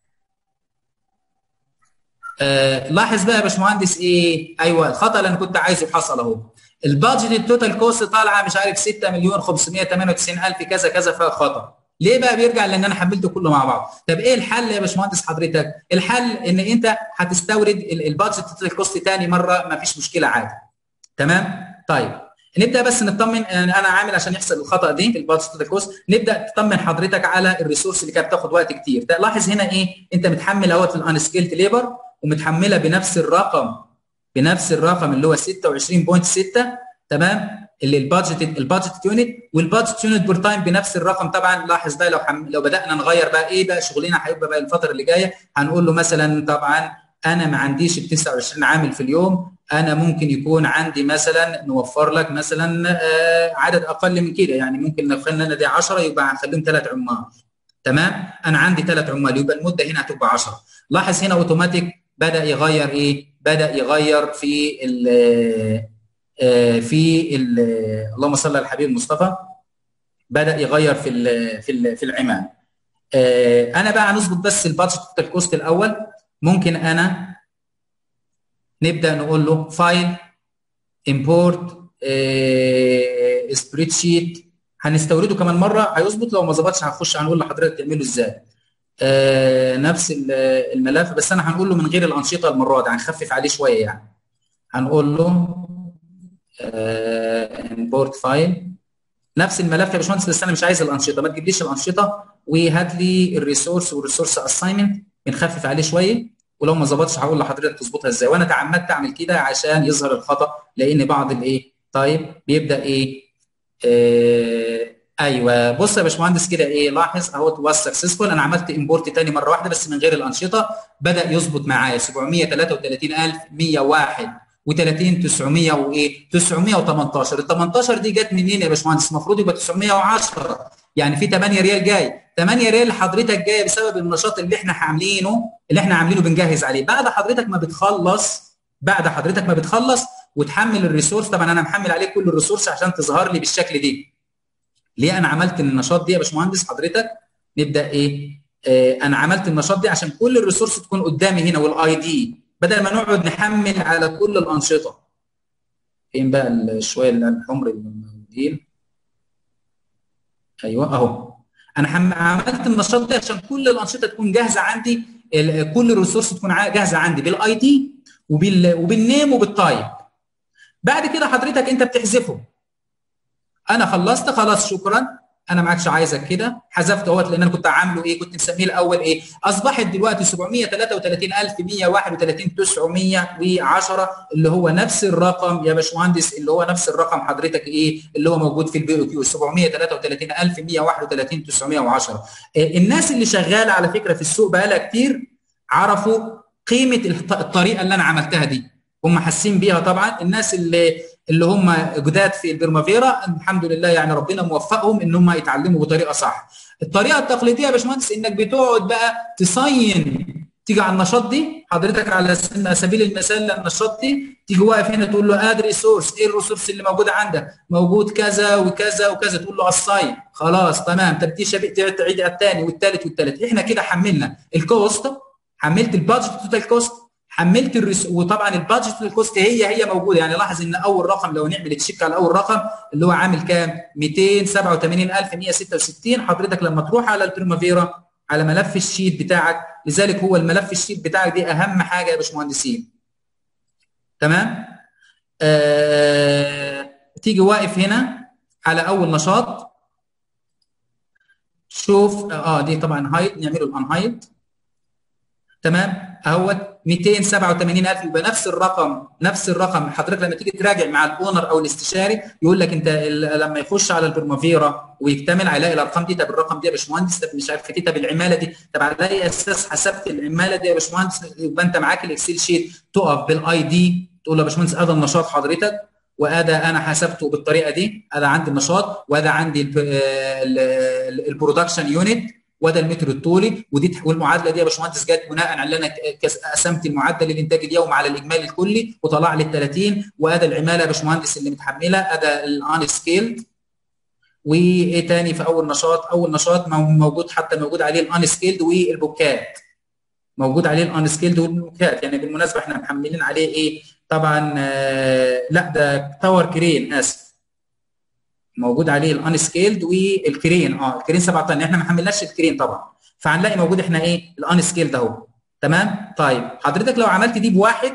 آه لاحظ بقى يا باشمهندس ايه. ايوه الخطا اللي انا كنت عايزه حصل اهو. البادجت التوتال كوست طالعه مش عارف ستة مليون خمسمائة وثمانية وتسعين ألف كذا كذا فيها خطا. ليه بقى بيرجع؟ لان انا حملته كله مع بعض. طب ايه الحل يا باشمهندس حضرتك؟ الحل ان انت هتستورد البادجت التوتال كوست ثاني مره ما فيش مشكله عادي. تمام. طيب نبدا بس نطمن. انا عامل عشان يحصل الخطا دي في البادجت توتال كوست. نبدا تطمن حضرتك على الريسورس اللي كانت بتاخد وقت كتير. لاحظ هنا ايه انت متحمل اهوت في الانسكيلد ليبر ومتحمله بنفس الرقم بنفس الرقم اللي هو ستة وعشرين فاصلة ستة. تمام. اللي البادجت البادجت يونت والبادجت يونت بير تايم بنفس الرقم. طبعا لاحظ بقى لو حم... لو بدانا نغير بقى ايه بقى شغلنا هيبقى بقى الفتره اللي جايه. هنقول له مثلا طبعا انا ما عنديش ب تسعة وعشرين عامل في اليوم. انا ممكن يكون عندي مثلا نوفر لك مثلا آه عدد اقل من كده. يعني ممكن لو خلينا دي عشرة يبقى هنخليهم ثلاث عمال. تمام. انا عندي ثلاث عمال يبقى المده هنا هتبقى عشرة. لاحظ هنا اوتوماتيك بدا يغير ايه بدا يغير في ال في ال اللهم صل على الحبيب مصطفى. بدا يغير في ال في ال في العمال. انا بقى هنظبط بس البادجت توتال كوست الاول. ممكن انا نبدا نقول له فايل امبورت سبريد شيت. هنستورده كمان مره هيظبط. لو ما ظبطش هنخش هنقول لحضرتك تعمله ازاي. آه نفس الملف بس انا هنقول له من غير الانشطه المره دي هنخفف عليه شويه. يعني هنقول له امبورت آه فايل نفس الملف يا باشمهندس بس انا مش عايز الانشطه. ما تجيبليش الانشطه وهات لي الريسورس والريسورس اساينمنت بنخفف عليه شويه. ولو ما ظبطش هقول لحضرتك تظبطها ازاي. وانا تعمدت اعمل كده عشان يظهر الخطا لان بعض الايه طيب بيبدا ايه آه ايوه بص يا باشمهندس كده ايه لاحظ اهوت واز سكسسفول. انا عملت امبورت ثاني مره واحده بس من غير الانشطه بدا يظبط معايا سبعمائة وثلاثة وثلاثين ألف ومائة وواحد وثلاثين تسعمائة وايه تسعمائة وثمانية عشر. ال ثمانية عشر دي جت منين يا باشمهندس؟ المفروض يبقى تسعمائة وعشرة. يعني في ثمانية ريال جاي. ثمانية ريال حضرتك جايه بسبب النشاط اللي احنا عاملينه اللي احنا عاملينه بنجهز عليه. بعد حضرتك ما بتخلص بعد حضرتك ما بتخلص وتحمل الريسورس. طبعا انا محمل عليه كل الريسورس عشان تظهر لي بالشكل دي. ليه انا عملت النشاط دي يا باشمهندس حضرتك؟ نبدا ايه آه انا عملت النشاط دي عشان كل الريسورس تكون قدامي هنا والاي دي بدل ما نقعد نحمل على كل الانشطه. فين بقى الشويه الحمر الموجودين؟ ايوه اهو. انا عملت النشاط ده عشان كل الانشطه تكون جاهزه عندي. كل الريسورس تكون جاهزه عندي بالاي دي وبال وبالنيم وبالتايب. بعد كده حضرتك انت بتحذفه. انا خلصت خلاص شكرا انا ما عادش عايزك كده. حذفت اهوت لان انا كنت عامله ايه كنت مسميه الاول ايه. اصبحت دلوقتي سبعمائة وثلاثة وثلاثين ألف ومائة وواحد وثلاثين تسعمائة وعشرة اللي هو نفس الرقم يا باشمهندس اللي هو نفس الرقم حضرتك ايه اللي هو موجود في البي او كيو سبعمائة وثلاثة وثلاثين ألف ومائة وواحد وثلاثين تسعمائة وعشرة. الناس اللي شغاله على فكره في السوق بقى لها كتير عرفوا قيمه الطريقه اللي انا عملتها دي. هم حاسين بيها طبعا. الناس اللي اللي هم جداد في البرمافيرا الحمد لله يعني ربنا موفقهم ان هم يتعلموا بطريقه صح. الطريقه التقليديه يا باشمهندس انك بتقعد بقى تصين، تيجي على النشاط دي حضرتك على سبيل المثال النشاط دي تيجي واقف هنا تقول له اد ريسورس، ايه الريسورس اللي موجود عندك؟ موجود كذا وكذا وكذا، تقول له اساين، خلاص تمام. طب دي تعيد على الثاني والثالث والثالث. احنا كده حملنا الكوست، حملت البادجت توتال كوست، حملت الرس... وطبعا البادجت توتال كوست هي هي موجوده. يعني لاحظ ان اول رقم لو نعمل تشيك على اول رقم اللي هو عامل كام؟ مئتين وسبعة وثمانين ألف ومئة وستة وستين. حضرتك لما تروح على البريمافيرا على ملف الشيت بتاعك، لذلك هو الملف الشيت بتاعك دي اهم حاجه يا باشمهندسين. تمام؟ آه... تيجي واقف هنا على اول نشاط، شوف اه دي طبعا هايد، نعمله الان هايد. تمام اهوت مئتين وسبعة وثمانين ألف، يبقى نفس الرقم نفس الرقم. حضرتك لما تيجي تراجع مع الاونر او الاستشاري يقول لك انت لما يخش على البرمافيرا ويكتمل هيلاقي الارقام دي. طب الرقم دي يا باشمهندس، طب مش عارف ايه، طب العماله دي، طب على اي اساس حسبت العماله دي يا باشمهندس؟ يبقى انت معاك الاكسل شيت تقف بالاي دي تقول له يا باشمهندس ادي النشاط حضرتك، وادى انا حسبته بالطريقه دي، ادى عندي النشاط وادى عندي البرودكشن يونت وده المتر الطولي، ودي والمعادله دي يا باشمهندس جت بناء على ان انا قسمت المعدل الانتاج اليومي على الاجمالي الكلي وطلع لي ال ثلاثين، وادى العماله يا باشمهندس اللي متحمله، ادى الان سكيلد. وايه تاني في اول نشاط؟ اول نشاط موجود حتى موجود عليه الان سكيلد والبوكات، موجود عليه الان سكيلد والبوكات. يعني بالمناسبه احنا محملين عليه ايه؟ طبعا آه لا ده تاور كرين، اسف، موجود عليه الان سكيلد والكرين. اه الكرين سبعة طن، احنا ما حملناش الكرين طبعا، فهنلاقي موجود احنا ايه؟ الان سكيلد اهو. تمام. طيب حضرتك لو عملت دي بواحد،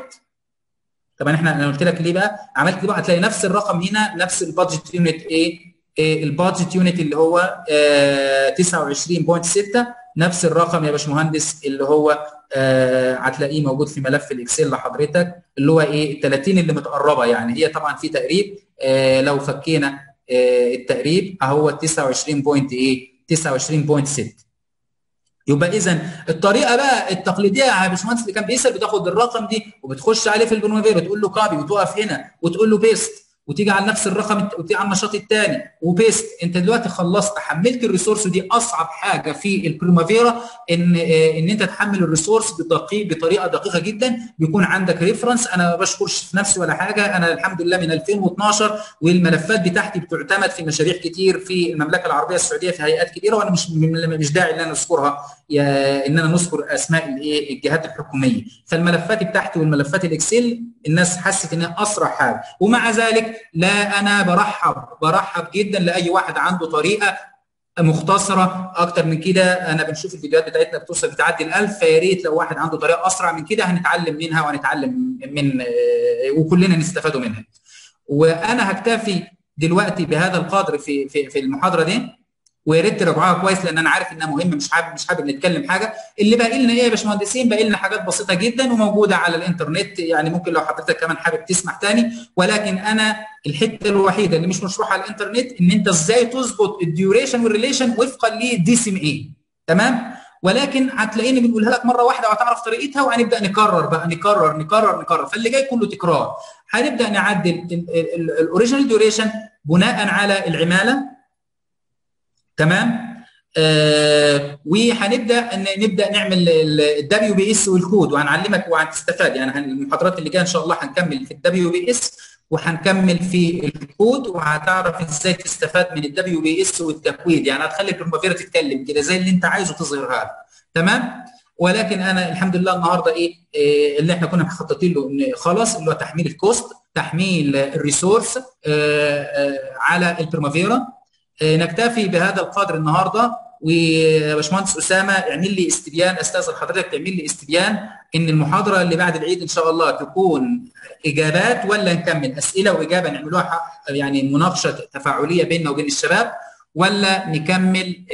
طبعا احنا انا قلت لك ليه بقى عملت دي بقى، هتلاقي نفس الرقم هنا، نفس البادجت يونت ايه؟ إيه البادجت يونت اللي هو آه تسعة وعشرين فاصلة ستة، نفس الرقم يا باشمهندس اللي هو آه هتلاقيه موجود في ملف الاكسل لحضرتك، اللي هو ايه؟ ثلاثين اللي متقربه. يعني هي طبعا في تقريب، آه لو فكينا آه التقريب اهو تسعة وعشرين بوينت ايه؟ تسعة وعشرين بوينت ستة. يبقى اذا الطريقه بقى التقليديه يا باشمهندس اللي كان بيسال بتاخد الرقم دي وبتخش عليه في البرمافيرا وتقول له كابي وتقف هنا وتقول له بيست وتيجي على نفس الرقم وتيجي على النشاط الثاني وبيست. انت دلوقتي خلصت حملت الريسورس. دي اصعب حاجه في البريمافيرا، ان ان انت تحمل الريسورس بدقيق بطريقه دقيقه جدا، بيكون عندك ريفرنس. انا ما بشكرش في نفسي ولا حاجه، انا الحمد لله من ألفين واثناشر والملفات بتاعتي بتعتمد في مشاريع كتير في المملكه العربيه السعوديه في هيئات كبيره، وانا مش مش داعي ان انا اذكرها ان انا نذكر اسماء الايه الجهات الحكوميه. فالملفات بتاعتي والملفات الاكسل الناس حست انها اسرع حاجه، ومع ذلك لا انا برحب برحب جدا لاي واحد عنده طريقه مختصره اكتر من كده. انا بنشوف الفيديوهات بتاعتنا بتوصل بتعدي الألف، فيا ريت لو واحد عنده طريقه اسرع من كده هنتعلم منها وهنتعلم من وكلنا نستفادوا منها. وانا هكتفي دلوقتي بهذا القدر في في في المحاضره دي، ويا ريت تراجعوها كويس لان انا عارف انها مهمه. مش حابب مش حابب نتكلم حاجه. اللي باقي لنا ايه يا باشمهندسين؟ باقي لنا حاجات بسيطه جدا وموجوده على الانترنت، يعني ممكن لو حضرتك كمان حابب تسمع تاني. ولكن انا الحته الوحيده اللي مش مشروحه على الانترنت ان انت ازاي تظبط الديوريشن والريليشن وفقا لدي سي ام اي. تمام. ولكن هتلاقيني بنقولها لك مره واحده وهتعرف طريقتها، وهنبدا نكرر بقى نكرر نكرر نكرر. فاللي جاي كله تكرار. هنبدا نعدل الاوريجينال ديوريشن بناء على العماله. تمام. آه وهنبدا نبدا نعمل الدبليو بي اس والكود، وهنعلمك وهتستفاد. يعني المحاضرات اللي جايه ان شاء الله هنكمل في الدبليو بي اس وهنكمل في الكود، وهتعرف ازاي تستفاد من الدبليو بي اس والتكويد. يعني هتخلي البرمافيرا تتكلم كده زي اللي انت عايزه تظهرها له. تمام. ولكن انا الحمد لله النهارده ايه, إيه اللي احنا كنا مخططين له ان خلاص، اللي هو تحميل الكوست، تحميل الريسورس آه آه على البرمافيرا. نكتفي بهذا القدر النهارده. وباشمهندس اسامه اعمل لي استبيان، استاذن حضرتك تعمل لي استبيان ان المحاضره اللي بعد العيد ان شاء الله تكون اجابات ولا نكمل اسئله واجابه نعملوها يعني مناقشه تفاعليه بيننا وبين الشباب، ولا نكمل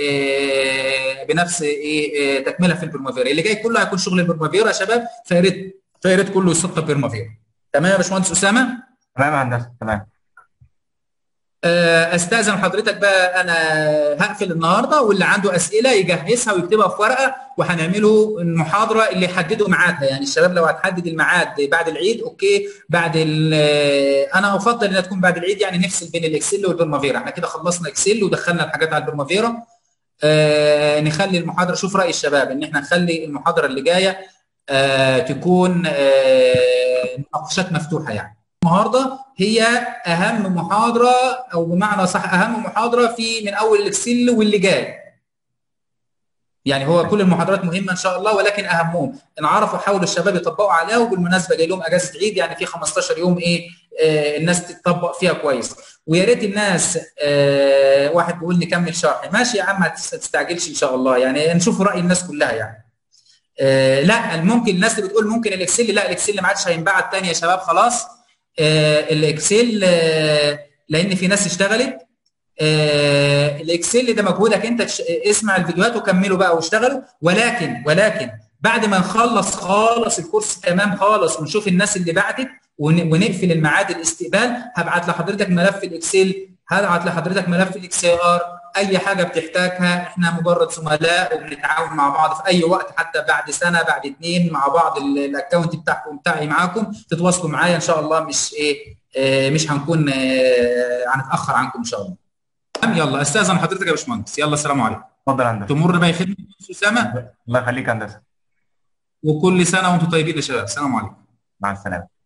بنفس ايه تكمله في البرمافيرا. اللي جاي كله هيكون شغل البرمافيرا يا شباب، فيا ريت فيا ريت كله يسقط برمافيرا. تمام يا باشمهندس اسامه؟ تمام يا هندسه. تمام. استاذن حضرتك بقى، انا هقفل النهارده، واللي عنده اسئله يجهزها ويكتبها في ورقه، وهنعمله المحاضره اللي يحددوا ميعادها. يعني الشباب لو هتحدد الميعاد بعد العيد اوكي، بعد انا افضل انها تكون بعد العيد، يعني نفصل بين الاكسل والبرمافيرا. احنا كده خلصنا اكسل ودخلنا الحاجات على البرمافيرا. آه نخلي المحاضره، شوف راي الشباب ان احنا نخلي المحاضره اللي جايه آه تكون آه مناقشات مفتوحه. يعني النهارده هي اهم محاضره، او بمعنى صح اهم محاضره في من اول الاكسل واللي جاي. يعني هو كل المحاضرات مهمه ان شاء الله، ولكن اهمهم ان عرفوا حاولوا الشباب يطبقوا عليها. وبالمناسبه جاي لهم اجازه عيد، يعني في خمستاشر يوم ايه آه الناس تطبق فيها كويس. ويا ريت الناس آه واحد بيقول نكمل شرح، ماشي يا عم ما تستعجلش ان شاء الله، يعني نشوف راي الناس كلها. يعني آه لا ممكن الناس اللي بتقول ممكن الاكسل، لا الاكسل ما عادش هينبعت تاني يا شباب خلاص. آه الاكسل آه لان في ناس اشتغلت. آه الاكسل ده مجهودك انت، اسمع الفيديوهات وكملوا بقى واشتغلوا. ولكن ولكن بعد ما نخلص خالص الكورس تمام خالص، ونشوف الناس اللي بعتت ونقفل الميعاد الاستقبال، هبعت لحضرتك ملف الاكسل، هبعت لحضرتك ملف الاكس ار. اي حاجه بتحتاجها احنا مجرد زملاء وبنتعاون مع بعض في اي وقت، حتى بعد سنه بعد اتنين مع بعض. الاكونت بتاعكم بتاعي معاكم، تتواصلوا معايا ان شاء الله. مش ايه آه مش هنكون آه هنتاخر عنكم ان شاء الله. يلا استاذن حضرتك يا باشمهندس، يلا السلام عليكم. اتفضل يا هندسه. تمر بقى خدمه اسامه. الله يخليك يا هندسه. وكل سنه وانتم طيبين يا شباب، السلام عليكم. مع السلامه.